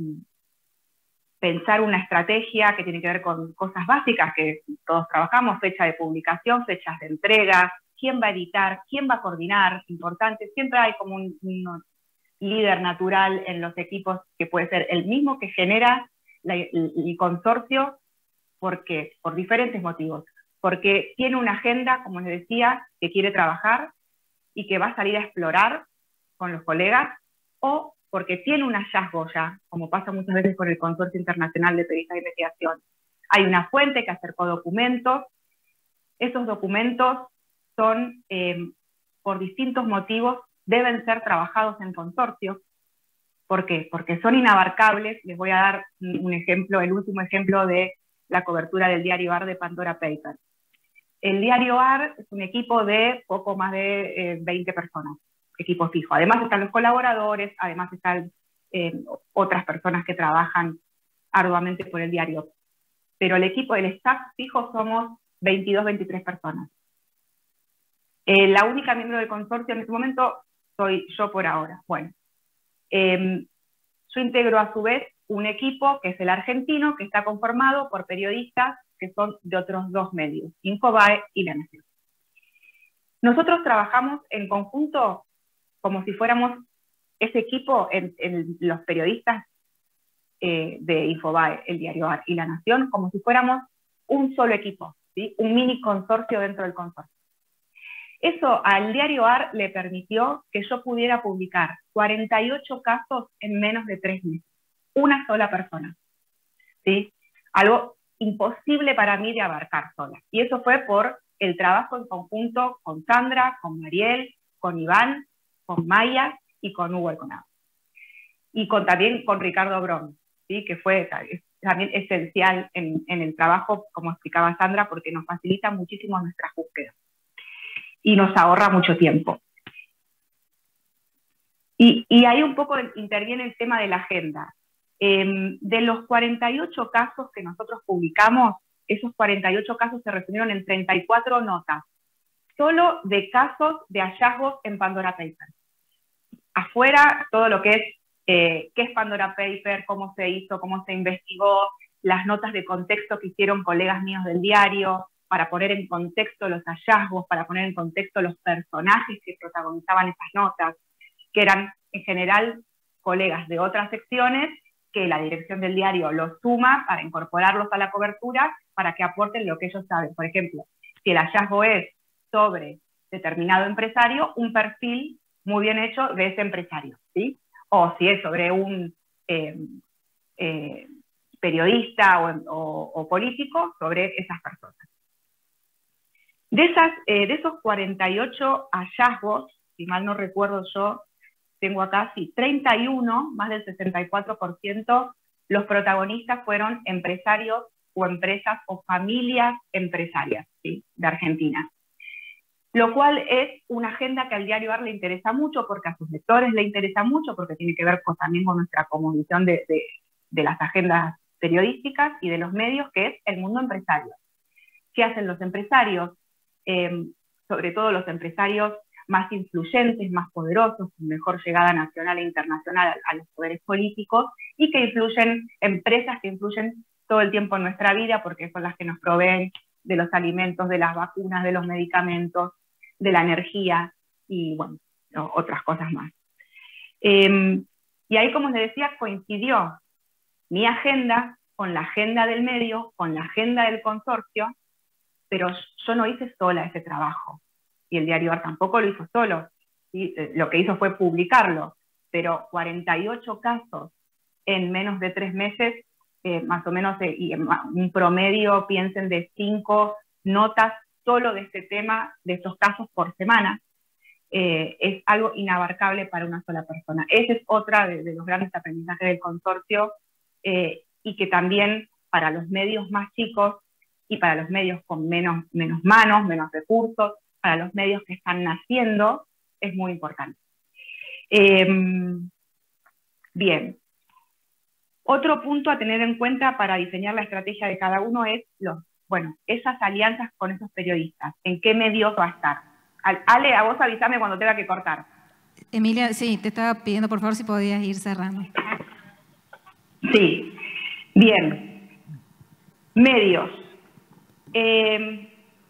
[SPEAKER 3] pensar una estrategia que tiene que ver con cosas básicas que todos trabajamos, fecha de publicación, fechas de entrega, quién va a editar, quién va a coordinar, importante, siempre hay como un, un líder natural en los equipos que puede ser el mismo que genera la, el, el consorcio. ¿Por qué? Por diferentes motivos. Porque tiene una agenda, como les decía, que quiere trabajar y que va a salir a explorar con los colegas, o porque tiene un hallazgo ya, como pasa muchas veces con el Consorcio Internacional de Periodistas de Investigación. Hay una fuente que acercó documentos, esos documentos son, eh, por distintos motivos, deben ser trabajados en consorcio. ¿Por qué? Porque son inabarcables. Les voy a dar un ejemplo, el último ejemplo de la cobertura del diario A R de Pandora Papers. El diario A R es un equipo de poco más de eh, veinte personas, equipo fijo. Además están los colaboradores, además están eh, otras personas que trabajan arduamente por el diario. Pero el equipo del staff fijo somos veintidós, veintitrés personas. Eh, la única miembro del consorcio en este momento soy yo por ahora. Bueno, eh, yo integro a su vez un equipo que es el argentino, que está conformado por periodistas que son de otros dos medios, Infobae y La Nación. Nosotros trabajamos en conjunto como si fuéramos ese equipo, en, en los periodistas eh, de Infobae, el diario A R y La Nación, como si fuéramos un solo equipo, ¿sí? Un mini consorcio dentro del consorcio. Eso al diario A R le permitió que yo pudiera publicar cuarenta y ocho casos en menos de tres meses. Una sola persona, ¿sí? Algo imposible para mí de abarcar sola. Y eso fue por el trabajo en conjunto con Sandra, con Mariel, con Iván, con Maya y con Hugo Alconado. Y con, también con Ricardo Brom, ¿sí? Que fue también esencial en, en el trabajo, como explicaba Sandra, porque nos facilita muchísimo nuestras búsquedas y nos ahorra mucho tiempo. Y, y ahí un poco interviene el tema de la agenda. Eh, de los cuarenta y ocho casos que nosotros publicamos, esos cuarenta y ocho casos se resumieron en treinta y cuatro notas, solo de casos de hallazgos en Pandora Papers. Afuera, todo lo que es, eh, qué es Pandora Papers, cómo se hizo, cómo se investigó, las notas de contexto que hicieron colegas míos del diario, para poner en contexto los hallazgos, para poner en contexto los personajes que protagonizaban esas notas, que eran en general colegas de otras secciones, que la dirección del diario los suma para incorporarlos a la cobertura, para que aporten lo que ellos saben. Por ejemplo, si el hallazgo es sobre determinado empresario, un perfil muy bien hecho de ese empresario, ¿sí? O si es sobre un eh, eh, periodista o, o, o político, sobre esas personas. De, esas, eh, de esos cuarenta y ocho hallazgos, si mal no recuerdo yo, tengo acá, sí, treinta y uno, más del sesenta y cuatro por ciento, los protagonistas fueron empresarios o empresas o familias empresarias, ¿sí? De Argentina. Lo cual es una agenda que al diario A R le interesa mucho, porque a sus lectores le interesa mucho, porque tiene que ver con, también con nuestra cosmovisión de, de, de las agendas periodísticas y de los medios, que es el mundo empresario. ¿Qué hacen los empresarios? Eh, sobre todo los empresarios más influyentes, más poderosos, con mejor llegada nacional e internacional a, a los poderes políticos, y que influyen, empresas que influyen todo el tiempo en nuestra vida, porque son las que nos proveen de los alimentos, de las vacunas, de los medicamentos, de la energía, y bueno, no, otras cosas más. Eh, y ahí, como les decía, coincidió mi agenda con la agenda del medio, con la agenda del consorcio, pero yo no hice sola ese trabajo. Y el diario A R tampoco lo hizo solo, ¿sí? Lo que hizo fue publicarlo, pero cuarenta y ocho casos en menos de tres meses, eh, más o menos, eh, y un promedio, piensen, de cinco notas solo de este tema, de estos casos por semana, eh, es algo inabarcable para una sola persona. Ese es otra de, de los grandes aprendizajes del consorcio, eh, y que también para los medios más chicos y para los medios con menos, menos manos, menos recursos, para los medios que están naciendo, es muy importante. Eh, bien. Otro punto a tener en cuenta para diseñar la estrategia de cada uno es los, bueno, esas alianzas con esos periodistas. ¿En qué medios va a estar? Ale, a vos avísame cuando tenga que cortar.
[SPEAKER 1] Emilia, sí, te estaba pidiendo por favor si podías ir cerrando.
[SPEAKER 3] Sí. Bien. Medios. Eh,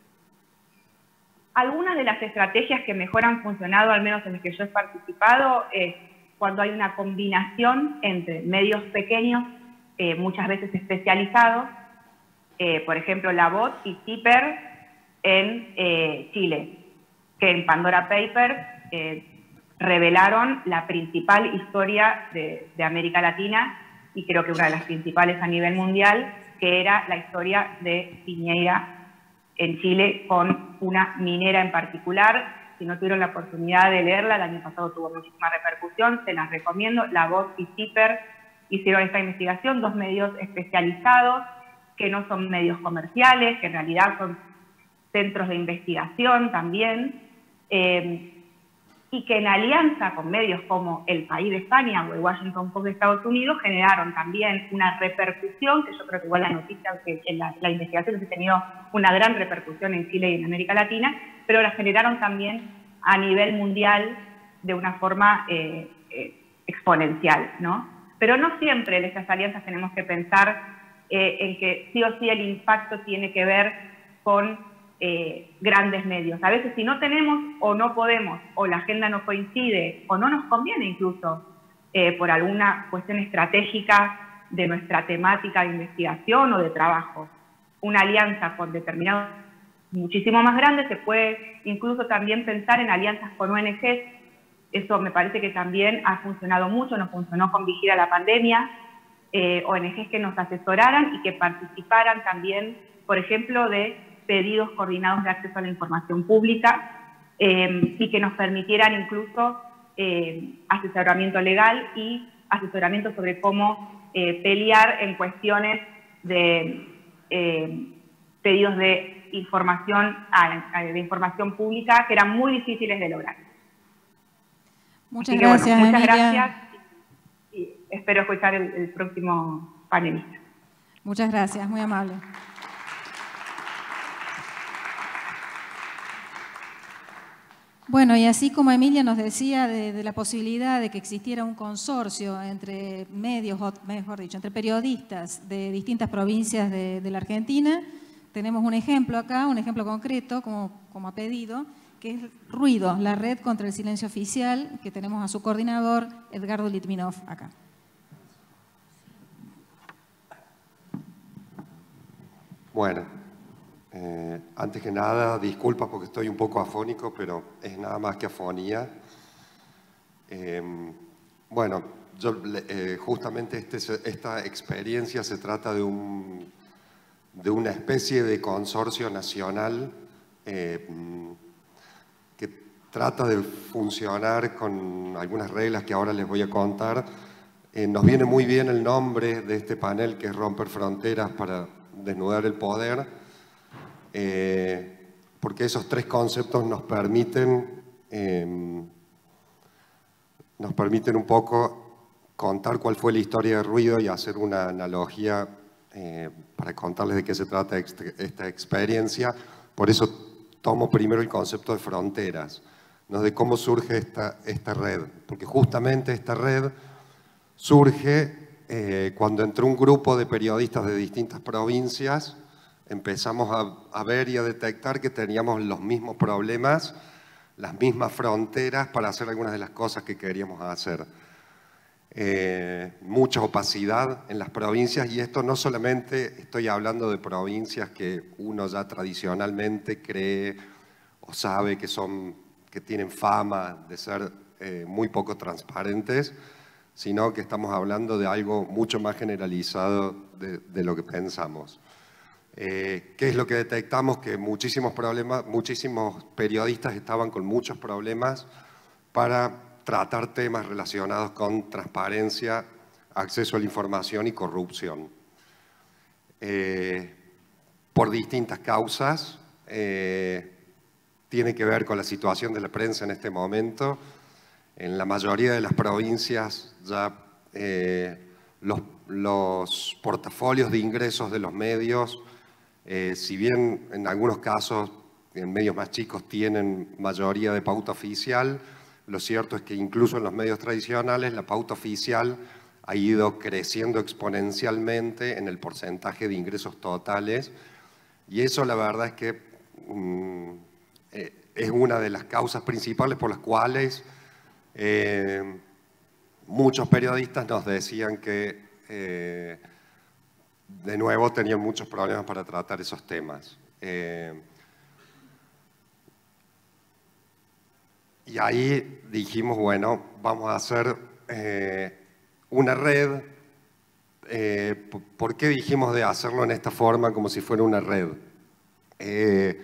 [SPEAKER 3] algunas de las estrategias que mejor han funcionado, al menos en las que yo he participado, es cuando hay una combinación entre medios pequeños, eh, muchas veces especializados, eh, por ejemplo, La Voz y CIPER en eh, Chile, que en Pandora Papers eh, revelaron la principal historia de, de América Latina, y creo que una de las principales a nivel mundial, que era la historia de Piñeira en Chile con una minera en particular. Si no tuvieron la oportunidad de leerla, el año pasado tuvo muchísima repercusión, se las recomiendo. La Voz y CIPER hicieron esta investigación, dos medios especializados, que no son medios comerciales, que en realidad son centros de investigación también, eh, y que en alianza con medios como El País de España o el Washington Post de Estados Unidos generaron también una repercusión, que yo creo que igual la noticia, que en la, la investigación ha tenido una gran repercusión en Chile y en América Latina, pero la generaron también a nivel mundial de una forma eh, eh, exponencial, ¿no? Pero no siempre en estas alianzas tenemos que pensar eh, en que sí o sí el impacto tiene que ver con Eh, grandes medios. A veces si no tenemos o no podemos, o la agenda no coincide, o no nos conviene incluso eh, por alguna cuestión estratégica de nuestra temática de investigación o de trabajo, una alianza con determinados muchísimo más grandes, se puede incluso también pensar en alianzas con O N Ges. Eso me parece que también ha funcionado mucho, nos funcionó con Vigila la Pandemia, eh, O N Ges que nos asesoraran y que participaran también, por ejemplo, de pedidos coordinados de acceso a la información pública, eh, y que nos permitieran incluso eh, asesoramiento legal y asesoramiento sobre cómo eh, pelear en cuestiones de eh, pedidos de información, de información pública que eran muy difíciles de lograr.
[SPEAKER 1] Muchas que, gracias,
[SPEAKER 3] bueno, muchas
[SPEAKER 1] Emilia.
[SPEAKER 3] gracias y espero escuchar el, el próximo panelista.
[SPEAKER 1] Muchas gracias, muy amable. Bueno, y así como Emilia nos decía de, de la posibilidad de que existiera un consorcio entre medios, o mejor dicho, entre periodistas de distintas provincias de, de la Argentina, tenemos un ejemplo acá, un ejemplo concreto, como, como ha pedido, que es Ruido, la red contra el silencio oficial, que tenemos a su coordinador, Edgardo Litvinov, acá.
[SPEAKER 4] Bueno. Eh, antes que nada, disculpas porque estoy un poco afónico, pero es nada más que afonía. Eh, bueno, yo, eh, justamente este, esta experiencia se trata de, un, de una especie de consorcio nacional eh, que trata de funcionar con algunas reglas que ahora les voy a contar. Eh, nos viene muy bien el nombre de este panel, que es Romper Fronteras para Desnudar el Poder. Eh, porque esos tres conceptos nos permiten, eh, nos permiten un poco contar cuál fue la historia de Ruido y hacer una analogía eh, para contarles de qué se trata esta experiencia. Por eso tomo primero el concepto de fronteras, ¿no? De cómo surge esta, esta red. Porque justamente esta red surge eh, cuando entre un grupo de periodistas de distintas provincias empezamos a, a ver y a detectar que teníamos los mismos problemas, las mismas fronteras para hacer algunas de las cosas que queríamos hacer. Eh, mucha opacidad en las provincias, y esto no solamente estoy hablando de provincias que uno ya tradicionalmente cree o sabe que, son, que tienen fama de ser eh, muy poco transparentes, sino que estamos hablando de algo mucho más generalizado de, de lo que pensamos. Eh, ¿Qué es lo que detectamos? Que muchísimos, problemas, muchísimos periodistas estaban con muchos problemas para tratar temas relacionados con transparencia, acceso a la información y corrupción. Eh, por distintas causas, eh, tiene que ver con la situación de la prensa en este momento. En la mayoría de las provincias ya eh, los, los portafolios de ingresos de los medios, eh, si bien en algunos casos en medios más chicos tienen mayoría de pauta oficial, lo cierto es que incluso en los medios tradicionales la pauta oficial ha ido creciendo exponencialmente en el porcentaje de ingresos totales, y eso la verdad es que mm, eh, es una de las causas principales por las cuales eh, muchos periodistas nos decían que eh, de nuevo tenían muchos problemas para tratar esos temas. Eh, y ahí dijimos, bueno, vamos a hacer eh, una red. Eh, ¿Por qué dijimos de hacerlo en esta forma como si fuera una red? Eh,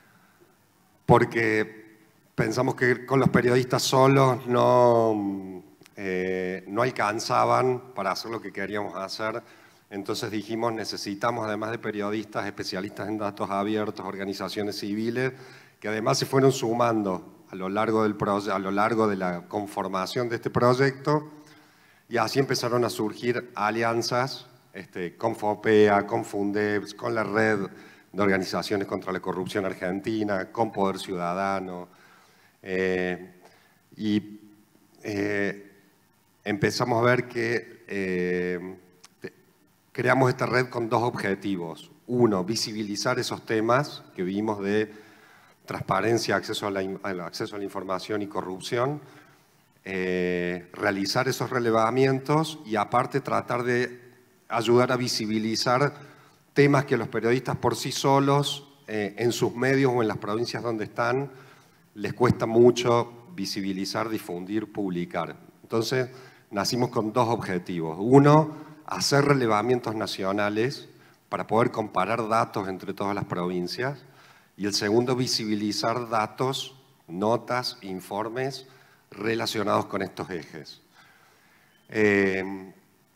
[SPEAKER 4] porque pensamos que con los periodistas solos no, eh, no alcanzaban para hacer lo que queríamos hacer. Entonces dijimos, necesitamos además de periodistas, especialistas en datos abiertos, organizaciones civiles, que además se fueron sumando a lo largo, del a lo largo de la conformación de este proyecto, y así empezaron a surgir alianzas este, con FOPEA, con Fundebs, con la Red de Organizaciones contra la Corrupción Argentina, con Poder Ciudadano, eh, y eh, empezamos a ver que eh, creamos esta red con dos objetivos. Uno, visibilizar esos temas que vimos de transparencia, acceso a la, al acceso a la información y corrupción, eh, realizar esos relevamientos y aparte tratar de ayudar a visibilizar temas que los periodistas por sí solos, eh, en sus medios o en las provincias donde están, les cuesta mucho visibilizar, difundir, publicar. Entonces, nacimos con dos objetivos. Uno, hacer relevamientos nacionales para poder comparar datos entre todas las provincias. Y el segundo, visibilizar datos, notas, informes relacionados con estos ejes. Eh,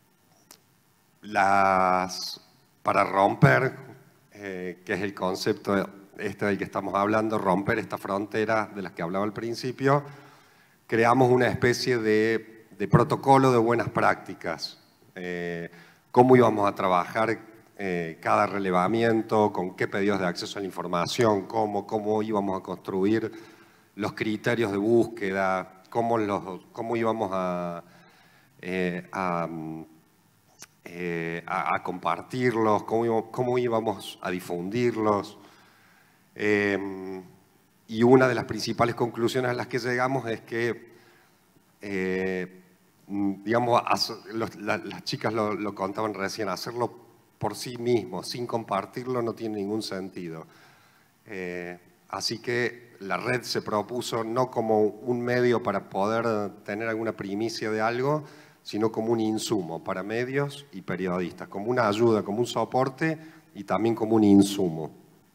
[SPEAKER 4] las, para romper, eh, que es el concepto este del que estamos hablando, romper esta frontera de las que hablaba al principio, creamos una especie de, de protocolo de buenas prácticas. Eh, cómo íbamos a trabajar eh, cada relevamiento, con qué pedidos de acceso a la información, cómo, cómo íbamos a construir los criterios de búsqueda, cómo, los, cómo íbamos a, eh, a, eh, a, a compartirlos, cómo íbamos, cómo íbamos a difundirlos. Eh, y una de las principales conclusiones a las que llegamos es que, eh, digamos, los, la, las chicas lo, lo contaban recién, hacerlo por sí mismo, sin compartirlo, no tiene ningún sentido. Eh, así que la red se propuso no como un medio para poder tener alguna primicia de algo, sino como un insumo para medios y periodistas, como una ayuda, como un soporte y también como un insumo.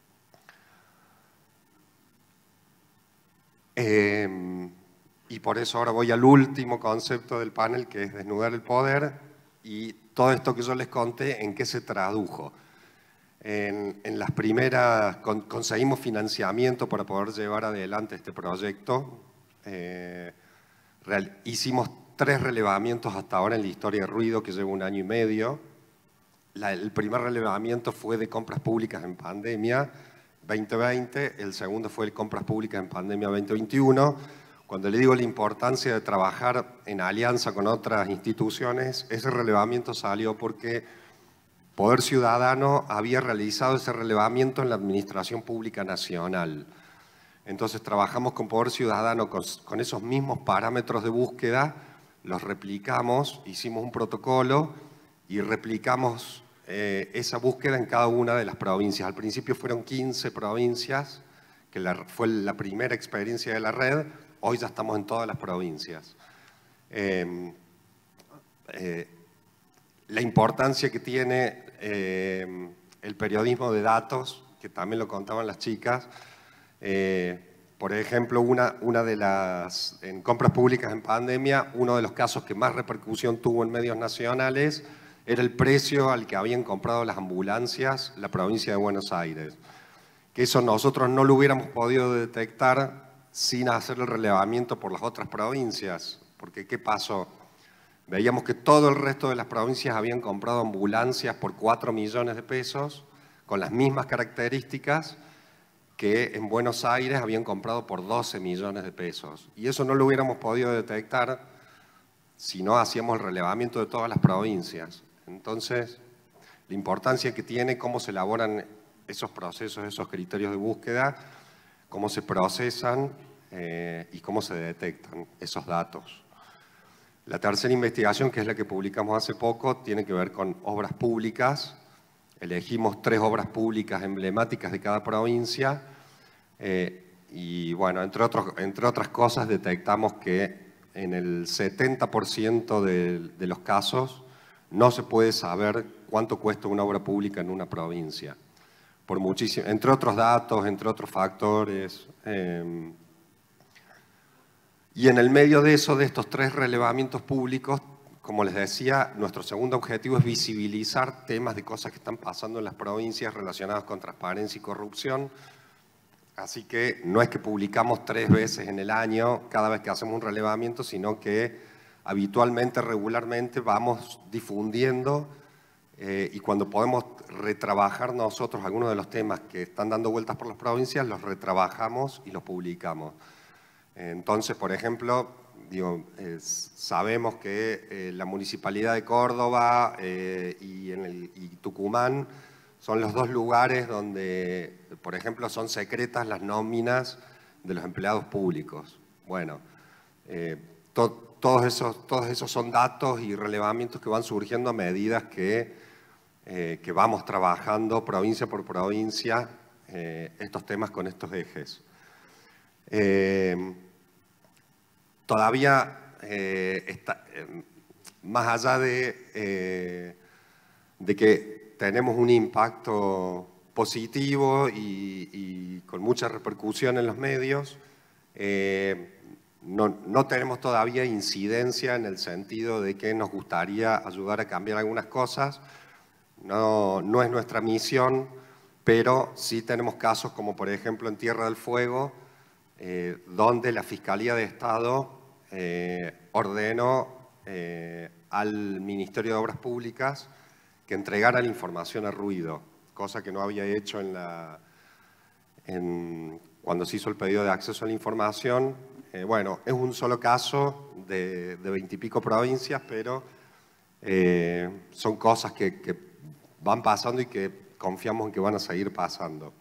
[SPEAKER 4] Eh, y por eso ahora voy al último concepto del panel, que es desnudar el poder, y todo esto que yo les conté, ¿en qué se tradujo? En, en las primeras, con, conseguimos financiamiento para poder llevar adelante este proyecto. Eh, real, hicimos tres relevamientos hasta ahora en la historia de Ruido, que lleva un año y medio. La, el primer relevamiento fue de compras públicas en pandemia veinte veinte, el segundo fue de compras públicas en pandemia veinte veintiuno. Cuando le digo la importancia de trabajar en alianza con otras instituciones, ese relevamiento salió porque Poder Ciudadano había realizado ese relevamiento en la Administración Pública Nacional. Entonces trabajamos con Poder Ciudadano con, con esos mismos parámetros de búsqueda, los replicamos, hicimos un protocolo y replicamos eh, esa búsqueda en cada una de las provincias. Al principio fueron quince provincias, que la, fue la primera experiencia de la red. Hoy ya estamos en todas las provincias. Eh, eh, la importancia que tiene eh, el periodismo de datos, que también lo contaban las chicas. Eh, por ejemplo, una, una de las, en compras públicas en pandemia, uno de los casos que más repercusión tuvo en medios nacionales era el precio al que habían comprado las ambulancias la provincia de Buenos Aires. Que eso nosotros no lo hubiéramos podido detectar sin hacer el relevamiento por las otras provincias. Porque ¿qué pasó? Veíamos que todo el resto de las provincias habían comprado ambulancias por cuatro millones de pesos, con las mismas características, que en Buenos Aires habían comprado por doce millones de pesos. Y eso no lo hubiéramos podido detectar si no hacíamos el relevamiento de todas las provincias. Entonces, la importancia que tiene cómo se elaboran esos procesos, esos criterios de búsqueda, cómo se procesan eh, y cómo se detectan esos datos. La tercera investigación, que es la que publicamos hace poco, tiene que ver con obras públicas. Elegimos tres obras públicas emblemáticas de cada provincia eh, y, bueno, entre, otros, entre otras cosas, detectamos que en el setenta por ciento de, de los casos no se puede saber cuánto cuesta una obra pública en una provincia. Por muchísimo, entre otros datos, entre otros factores. Eh, y en el medio de eso, de estos tres relevamientos públicos, como les decía, nuestro segundo objetivo es visibilizar temas de cosas que están pasando en las provincias relacionadas con transparencia y corrupción. Así que no es que publicamos tres veces en el año cada vez que hacemos un relevamiento, sino que habitualmente, regularmente, vamos difundiendo eh, y cuando podemos retrabajar nosotros algunos de los temas que están dando vueltas por las provincias, los retrabajamos y los publicamos. Entonces, por ejemplo, digo, eh, sabemos que eh, la Municipalidad de Córdoba eh, y, en el, y Tucumán son los dos lugares donde, por ejemplo, son secretas las nóminas de los empleados públicos. Bueno, eh, to, todos, esos, todos esos son datos y relevamientos que van surgiendo a medida que, eh, que vamos trabajando provincia por provincia eh, estos temas con estos ejes. Eh, todavía, eh, está, eh, más allá de, eh, de que tenemos un impacto positivo y, y con mucha repercusión en los medios, eh, no, no tenemos todavía incidencia en el sentido de que nos gustaría ayudar a cambiar algunas cosas. No, no es nuestra misión, pero sí tenemos casos como por ejemplo en Tierra del Fuego, eh, donde la Fiscalía de Estado eh, ordenó eh, al Ministerio de Obras Públicas que entregara la información a Ruido, cosa que no había hecho en la, en, cuando se hizo el pedido de acceso a la información. Eh, bueno, es un solo caso de veintipico provincias, pero eh, son cosas que, que van pasando y que confiamos en que van a seguir pasando.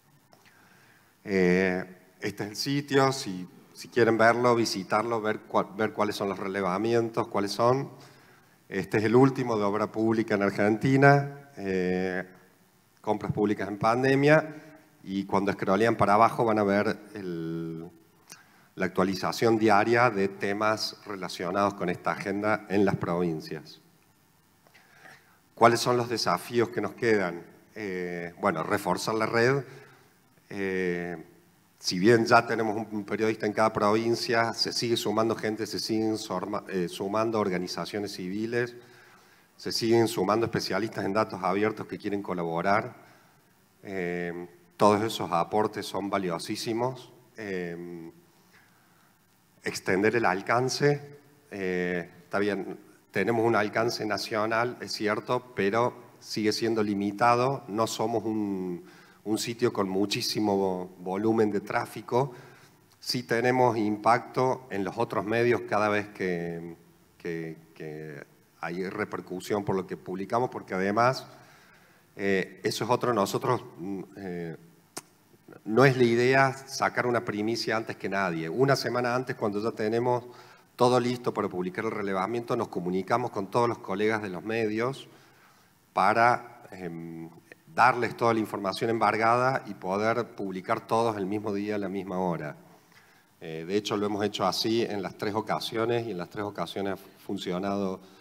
[SPEAKER 4] Eh, este es el sitio, si, si quieren verlo, visitarlo, ver, cual, ver cuáles son los relevamientos, cuáles son. Este es el último de obra pública en Argentina, eh, compras públicas en pandemia, y cuando scrollean para abajo van a ver el, la actualización diaria de temas relacionados con esta agenda en las provincias. ¿Cuáles son los desafíos que nos quedan? Eh, bueno, reforzar la red. Eh, si bien ya tenemos un periodista en cada provincia, se sigue sumando gente, se siguen eh, sumando organizaciones civiles, se siguen sumando especialistas en datos abiertos que quieren colaborar. Eh, todos esos aportes son valiosísimos. Eh, extender el alcance, eh, está bien, tenemos un alcance nacional, es cierto, pero sigue siendo limitado. No somos un, un sitio con muchísimo volumen de tráfico. Sí tenemos impacto en los otros medios cada vez que, que, que hay repercusión por lo que publicamos, porque además, eh, eso es otro, nosotros, eh, no es la idea sacar una primicia antes que nadie. Una semana antes, cuando ya tenemos todo listo para publicar el relevamiento, nos comunicamos con todos los colegas de los medios para eh, darles toda la información embargada y poder publicar todos el mismo día, a la misma hora. Eh, de hecho, lo hemos hecho así en las tres ocasiones y en las tres ocasiones ha funcionado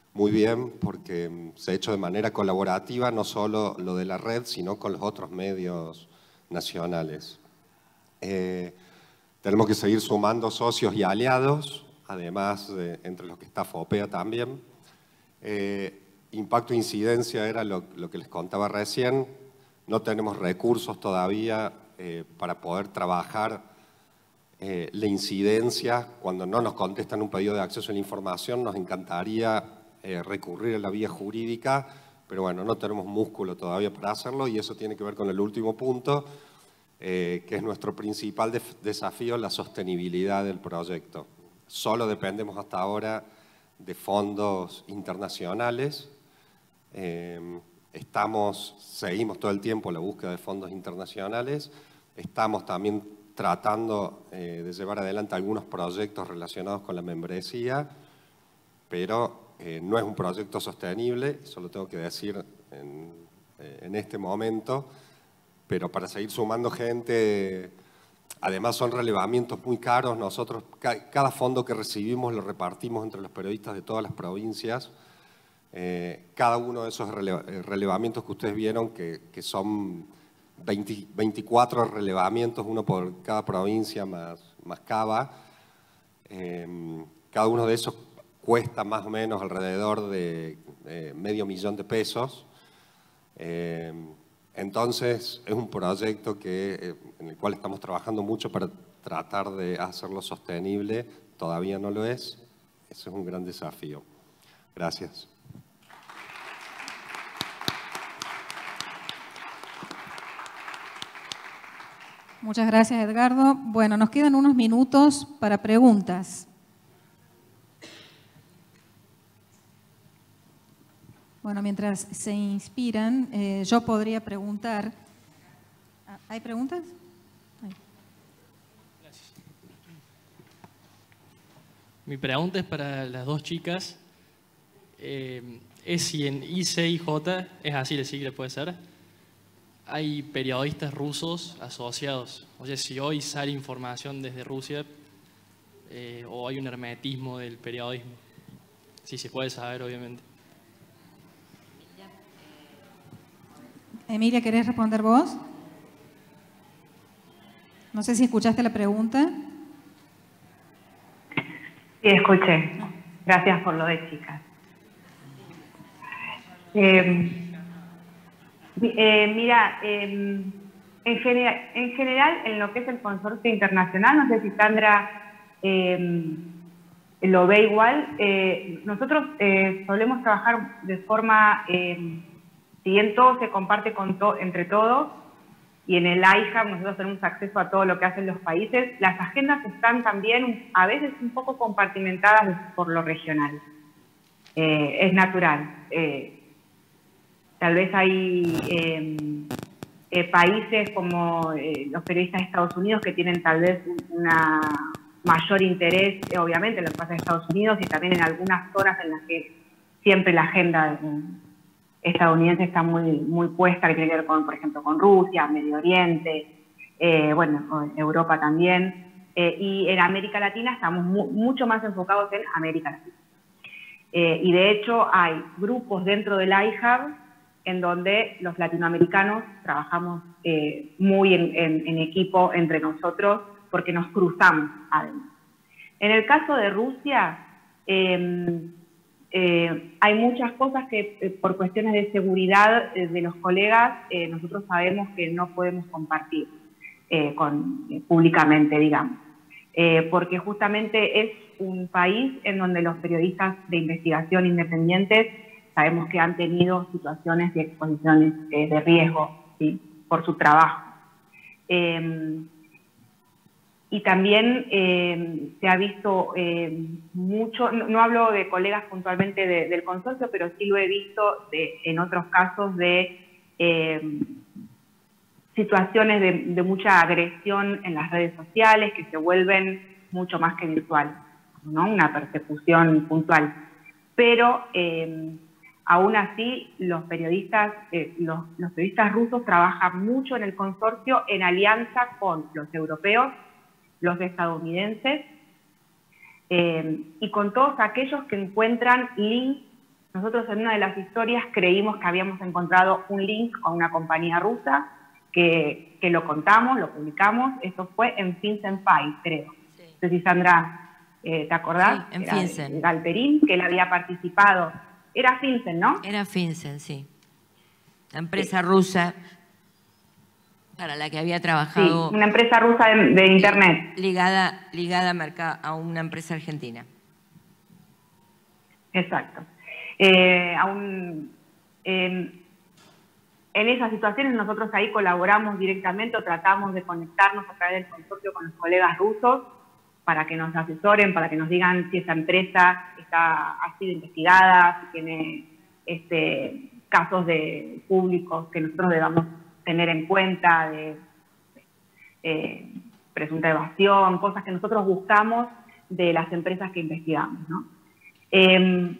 [SPEAKER 4] muy bien porque se ha hecho de manera colaborativa, no solo lo de la red, sino con los otros medios nacionales. Eh, tenemos que seguir sumando socios y aliados, además de, entre los que está FOPEA también. Eh, impacto e incidencia era lo, lo que les contaba recién. No tenemos recursos todavía eh, para poder trabajar eh, la incidencia. Cuando no nos contestan un pedido de acceso a la información, nos encantaría eh, recurrir a la vía jurídica, pero bueno, no tenemos músculo todavía para hacerlo y eso tiene que ver con el último punto, eh, que es nuestro principal desafío, la sostenibilidad del proyecto. Solo dependemos hasta ahora de fondos internacionales. Eh, estamos, seguimos todo el tiempo la búsqueda de fondos internacionales. Estamos también tratando eh, de llevar adelante algunos proyectos relacionados con la membresía, pero eh, no es un proyecto sostenible, eso lo tengo que decir en, eh, en este momento, pero para seguir sumando gente, además son relevamientos muy caros. Nosotros, ca cada fondo que recibimos lo repartimos entre los periodistas de todas las provincias. Eh, cada uno de esos rele relevamientos que ustedes vieron, que, que son veinte, veinticuatro relevamientos, uno por cada provincia más, más Cava, eh, cada uno de esos cuesta más o menos alrededor de eh, medio millón de pesos. Eh, entonces es un proyecto que, eh, en el cual estamos trabajando mucho para tratar de hacerlo sostenible. Todavía no lo es. Ese es un gran desafío. Gracias.
[SPEAKER 1] Muchas gracias, Edgardo. Bueno, nos quedan unos minutos para preguntas. Bueno, mientras se inspiran, eh, yo podría preguntar. ¿Hay preguntas? Hay.
[SPEAKER 5] Gracias. Mi pregunta es para las dos chicas. Eh, es si en I C I J, es así la sigla, puede ser, hay periodistas rusos asociados. O sea, si hoy sale información desde Rusia, eh, o hay un hermetismo del periodismo. Si se puede saber, obviamente.
[SPEAKER 1] Emilia, ¿querés responder vos? No sé si escuchaste la pregunta.
[SPEAKER 3] Sí, escuché. Gracias por lo de chicas. Eh, eh, mira, eh, en, general, en general, en lo que es el consorcio internacional, no sé si Sandra eh, lo ve igual, eh, nosotros eh, solemos trabajar de forma, eh, si bien todo se comparte con to entre todos, y en el I H A B nosotros tenemos acceso a todo lo que hacen los países, las agendas están también a veces un poco compartimentadas por lo regional. Eh, es natural. Eh, tal vez hay eh, eh, países como eh, los periodistas de Estados Unidos que tienen tal vez una mayor interés, eh, obviamente, en lo que pasa en Estados Unidos y también en algunas zonas en las que siempre la agenda eh, estadounidense está muy, muy puesta, que tiene que ver con, por ejemplo, con Rusia, Medio Oriente, eh, bueno, con Europa también. Eh, y en América Latina estamos mu mucho más enfocados en América Latina. Eh, y de hecho hay grupos dentro del I H A B en donde los latinoamericanos trabajamos eh, muy en, en, en equipo entre nosotros porque nos cruzamos además. En el caso de Rusia, eh, eh, hay muchas cosas que eh, por cuestiones de seguridad eh, de los colegas eh, nosotros sabemos que no podemos compartir eh, con, eh, públicamente, digamos. Eh, porque justamente es un país en donde los periodistas de investigación independientes sabemos que han tenido situaciones y exposiciones eh, de riesgo, ¿sí?, por su trabajo. Eh, y también eh, se ha visto eh, mucho, no, no hablo de colegas puntualmente de, del consorcio, pero sí lo he visto de, en otros casos de eh, situaciones de, de mucha agresión en las redes sociales que se vuelven mucho más que virtual, ¿no? Una persecución puntual. Pero eh, aún así los periodistas, eh, los, los periodistas rusos trabajan mucho en el consorcio en alianza con los europeos, los estadounidenses eh, y con todos aquellos que encuentran links Nosotros en una de las historias creímos que habíamos encontrado un link con una compañía rusa, que, que lo contamos, lo publicamos. Esto fue en FinCEN creo. Sí. No sé si Sandra, eh, ¿te acordás?
[SPEAKER 2] Sí, en
[SPEAKER 3] Era
[SPEAKER 2] FinCEN.
[SPEAKER 3] de Galperín, que él había participado. Era FinCEN, ¿no?
[SPEAKER 2] Era FinCEN, sí. La empresa sí. rusa para la que había trabajado.
[SPEAKER 3] Sí, una empresa rusa de, de Internet.
[SPEAKER 2] Ligada, ligada a, mercado, a una empresa argentina.
[SPEAKER 3] Exacto. Eh, aún, eh, en esas situaciones nosotros ahí colaboramos directamente o tratamos de conectarnos a través del consorcio con los colegas rusos para que nos asesoren, para que nos digan si esa empresa está, ha sido investigada, si tiene este, casos de públicos que nosotros debamos tener en cuenta, de eh, presunta evasión, cosas que nosotros buscamos de las empresas que investigamos, ¿no? Eh,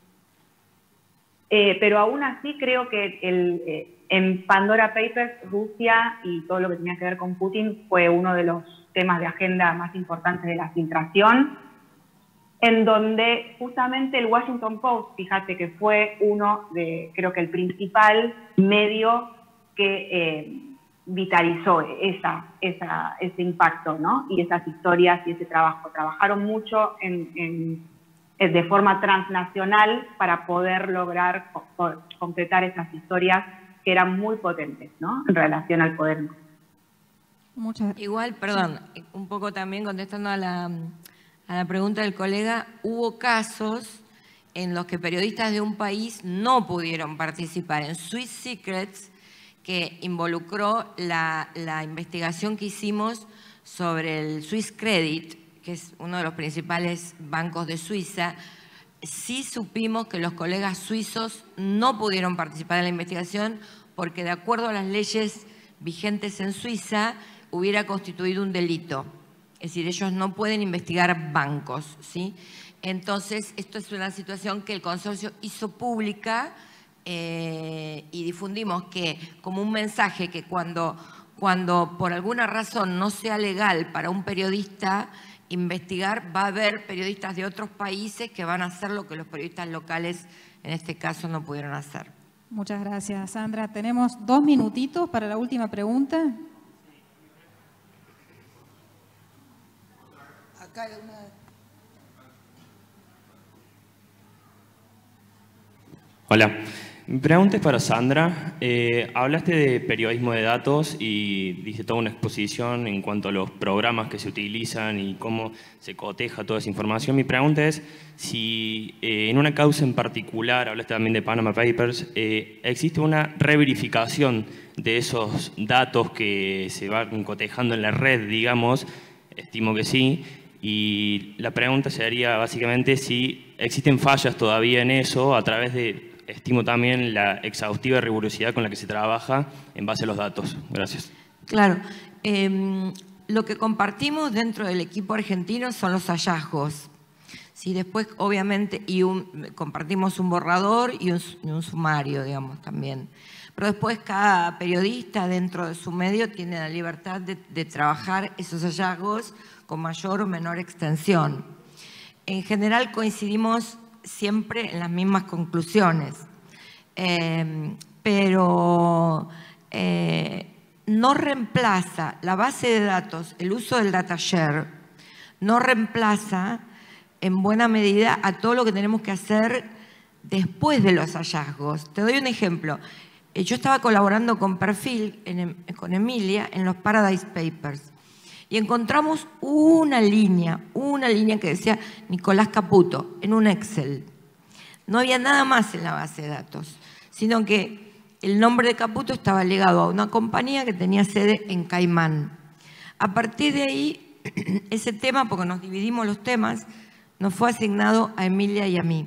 [SPEAKER 3] eh, pero aún así creo que el, eh, en Pandora Papers, Rusia y todo lo que tenía que ver con Putin fue uno de los temas de agenda más importantes de la filtración, en donde justamente el Washington Post, fíjate que fue uno de, creo que el principal medio que eh, vitalizó esa, esa, ese impacto, ¿no? Y esas historias y ese trabajo. Trabajaron mucho en, en de forma transnacional para poder lograr concretar esas historias que eran muy potentes, ¿no? En relación al poder.
[SPEAKER 2] Muchas... Igual, perdón, un poco también contestando a la, a la pregunta del colega, hubo casos en los que periodistas de un país no pudieron participar en Swiss Secrets, que involucró la, la investigación que hicimos sobre el Swiss Credit, que es uno de los principales bancos de Suiza. Sí supimos que los colegas suizos no pudieron participar en la investigación porque de acuerdo a las leyes vigentes en Suiza hubiera constituido un delito. Es decir, ellos no pueden investigar bancos, ¿sí? Entonces, esto es una situación que el consorcio hizo pública eh, y difundimos que como un mensaje que cuando, cuando por alguna razón no sea legal para un periodista investigar, va a haber periodistas de otros países que van a hacer lo que los periodistas locales en este caso no pudieron hacer.
[SPEAKER 1] Muchas gracias, Sandra. Tenemos dos minutitos para la última pregunta. Acá hay una...
[SPEAKER 6] Hola. Mi pregunta es para Sandra. Eh, hablaste de periodismo de datos y dice toda una exposición en cuanto a los programas que se utilizan y cómo se coteja toda esa información. Mi pregunta es si eh, en una causa en particular, hablaste también de Panama Papers, eh, existe una reverificación de esos datos que se van cotejando en la red, digamos. Estimo que sí. Y la pregunta sería básicamente si existen fallas todavía en eso a través de... Estimo también la exhaustiva rigurosidad con la que se trabaja en base a los datos. Gracias.
[SPEAKER 2] Claro. Eh, lo que compartimos dentro del equipo argentino son los hallazgos. Sí, después, obviamente, y un, compartimos un borrador y un, y un sumario, digamos, también. Pero después cada periodista dentro de su medio tiene la libertad de, de trabajar esos hallazgos con mayor o menor extensión. En general coincidimos siempre en las mismas conclusiones, eh, pero eh, no reemplaza la base de datos, el uso del data share, no reemplaza en buena medida a todo lo que tenemos que hacer después de los hallazgos. Te doy un ejemplo. Yo estaba colaborando con Perfil, en, con Emilia, en los Paradise Papers. Y encontramos una línea, una línea que decía Nicolás Caputo en un Excel. No había nada más en la base de datos, sino que el nombre de Caputo estaba ligado a una compañía que tenía sede en Caimán. A partir de ahí, ese tema, porque nos dividimos los temas, nos fue asignado a Emilia y a mí.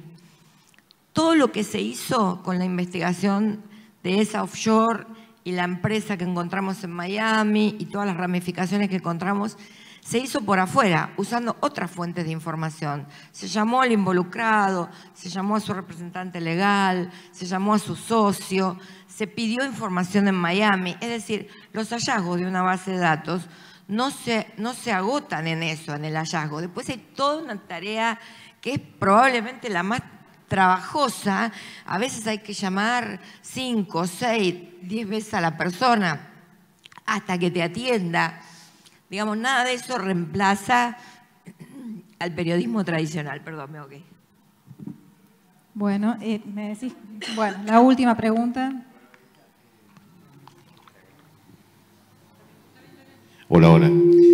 [SPEAKER 2] Todo lo que se hizo con la investigación de esa offshore y la empresa que encontramos en Miami y todas las ramificaciones que encontramos, se hizo por afuera, usando otras fuentes de información. Se llamó al involucrado, se llamó a su representante legal, se llamó a su socio, se pidió información en Miami. Es decir, los hallazgos de una base de datos no se, no se agotan en eso, en el hallazgo. Después hay toda una tarea que es probablemente la más trabajosa, a veces hay que llamar cinco, seis, diez veces a la persona hasta que te atienda. Digamos, nada de eso reemplaza al periodismo tradicional. Perdón, me ahogué.
[SPEAKER 1] Bueno, eh, me decís, bueno, la última pregunta.
[SPEAKER 7] Hola, hola.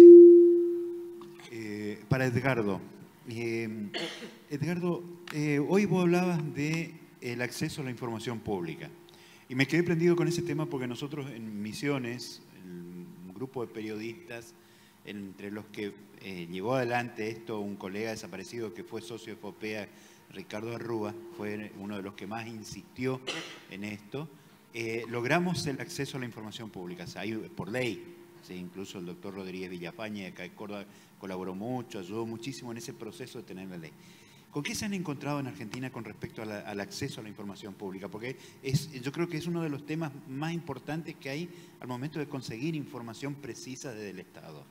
[SPEAKER 7] Eh, para Edgardo. Eh, Edgardo, eh, hoy vos hablabas del acceso a la información pública. Y me quedé prendido con ese tema porque nosotros en Misiones, un grupo de periodistas, entre los que eh, llevó adelante esto un colega desaparecido que fue socio de FOPEA, Ricardo Arrúa, fue uno de los que más insistió en esto, eh, logramos el acceso a la información pública, o sea, hay, por ley. Sí, incluso el doctor Rodríguez Villafañe de acá de Córdoba colaboró mucho, ayudó muchísimo en ese proceso de tener la ley. ¿Con qué se han encontrado en Argentina con respecto a la, al acceso a la información pública? Porque es, yo creo que es uno de los temas más importantes que hay al momento de conseguir información precisa desde el Estado.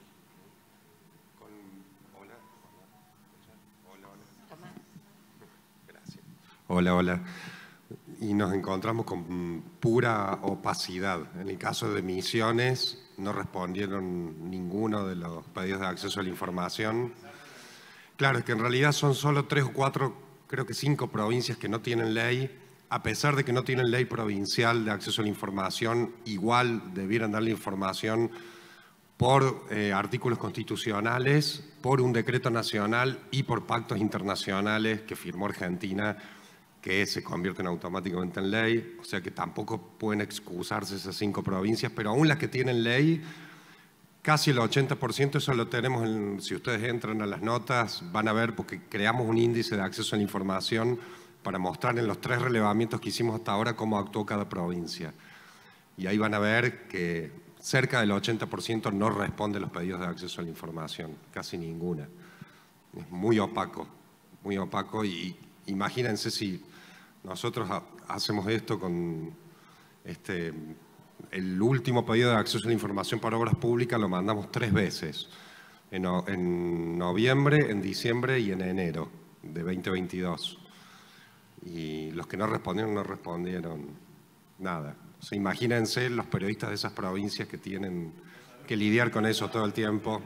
[SPEAKER 4] Hola, hola, hola. Gracias. Hola, hola. Y nos encontramos con pura opacidad. En el caso de Misiones, no respondieron ninguno de los pedidos de acceso a la información. Claro, es que en realidad son solo tres o cuatro, creo que cinco provincias que no tienen ley. A pesar de que no tienen ley provincial de acceso a la información, igual debieran darle información por eh, artículos constitucionales, por un decreto nacional y por pactos internacionales que firmó Argentina, que se convierten automáticamente en ley, o sea que tampoco pueden excusarse esas cinco provincias, pero aún las que tienen ley, casi el ochenta por ciento, eso lo tenemos, en, si ustedes entran a las notas, van a ver, porque creamos un índice de acceso a la información para mostrar en los tres relevamientos que hicimos hasta ahora cómo actuó cada provincia. Y ahí van a ver que cerca del ochenta por ciento no responde a los pedidos de acceso a la información, casi ninguna. Es muy opaco, muy opaco y imagínense si nosotros hacemos esto con este, el último pedido de acceso a la información para obras públicas, lo mandamos tres veces, en, en noviembre, en diciembre y en enero de veinte veintidós. Y los que no respondieron, no respondieron nada. O sea, imagínense los periodistas de esas provincias que tienen que lidiar con eso todo el tiempo.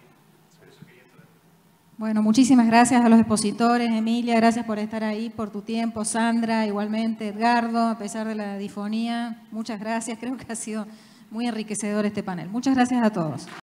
[SPEAKER 1] Bueno, muchísimas gracias a los expositores. Emilia, gracias por estar ahí, por tu tiempo. Sandra, igualmente. Edgardo, a pesar de la difonía, muchas gracias. Creo que ha sido muy enriquecedor este panel. Muchas gracias a todos.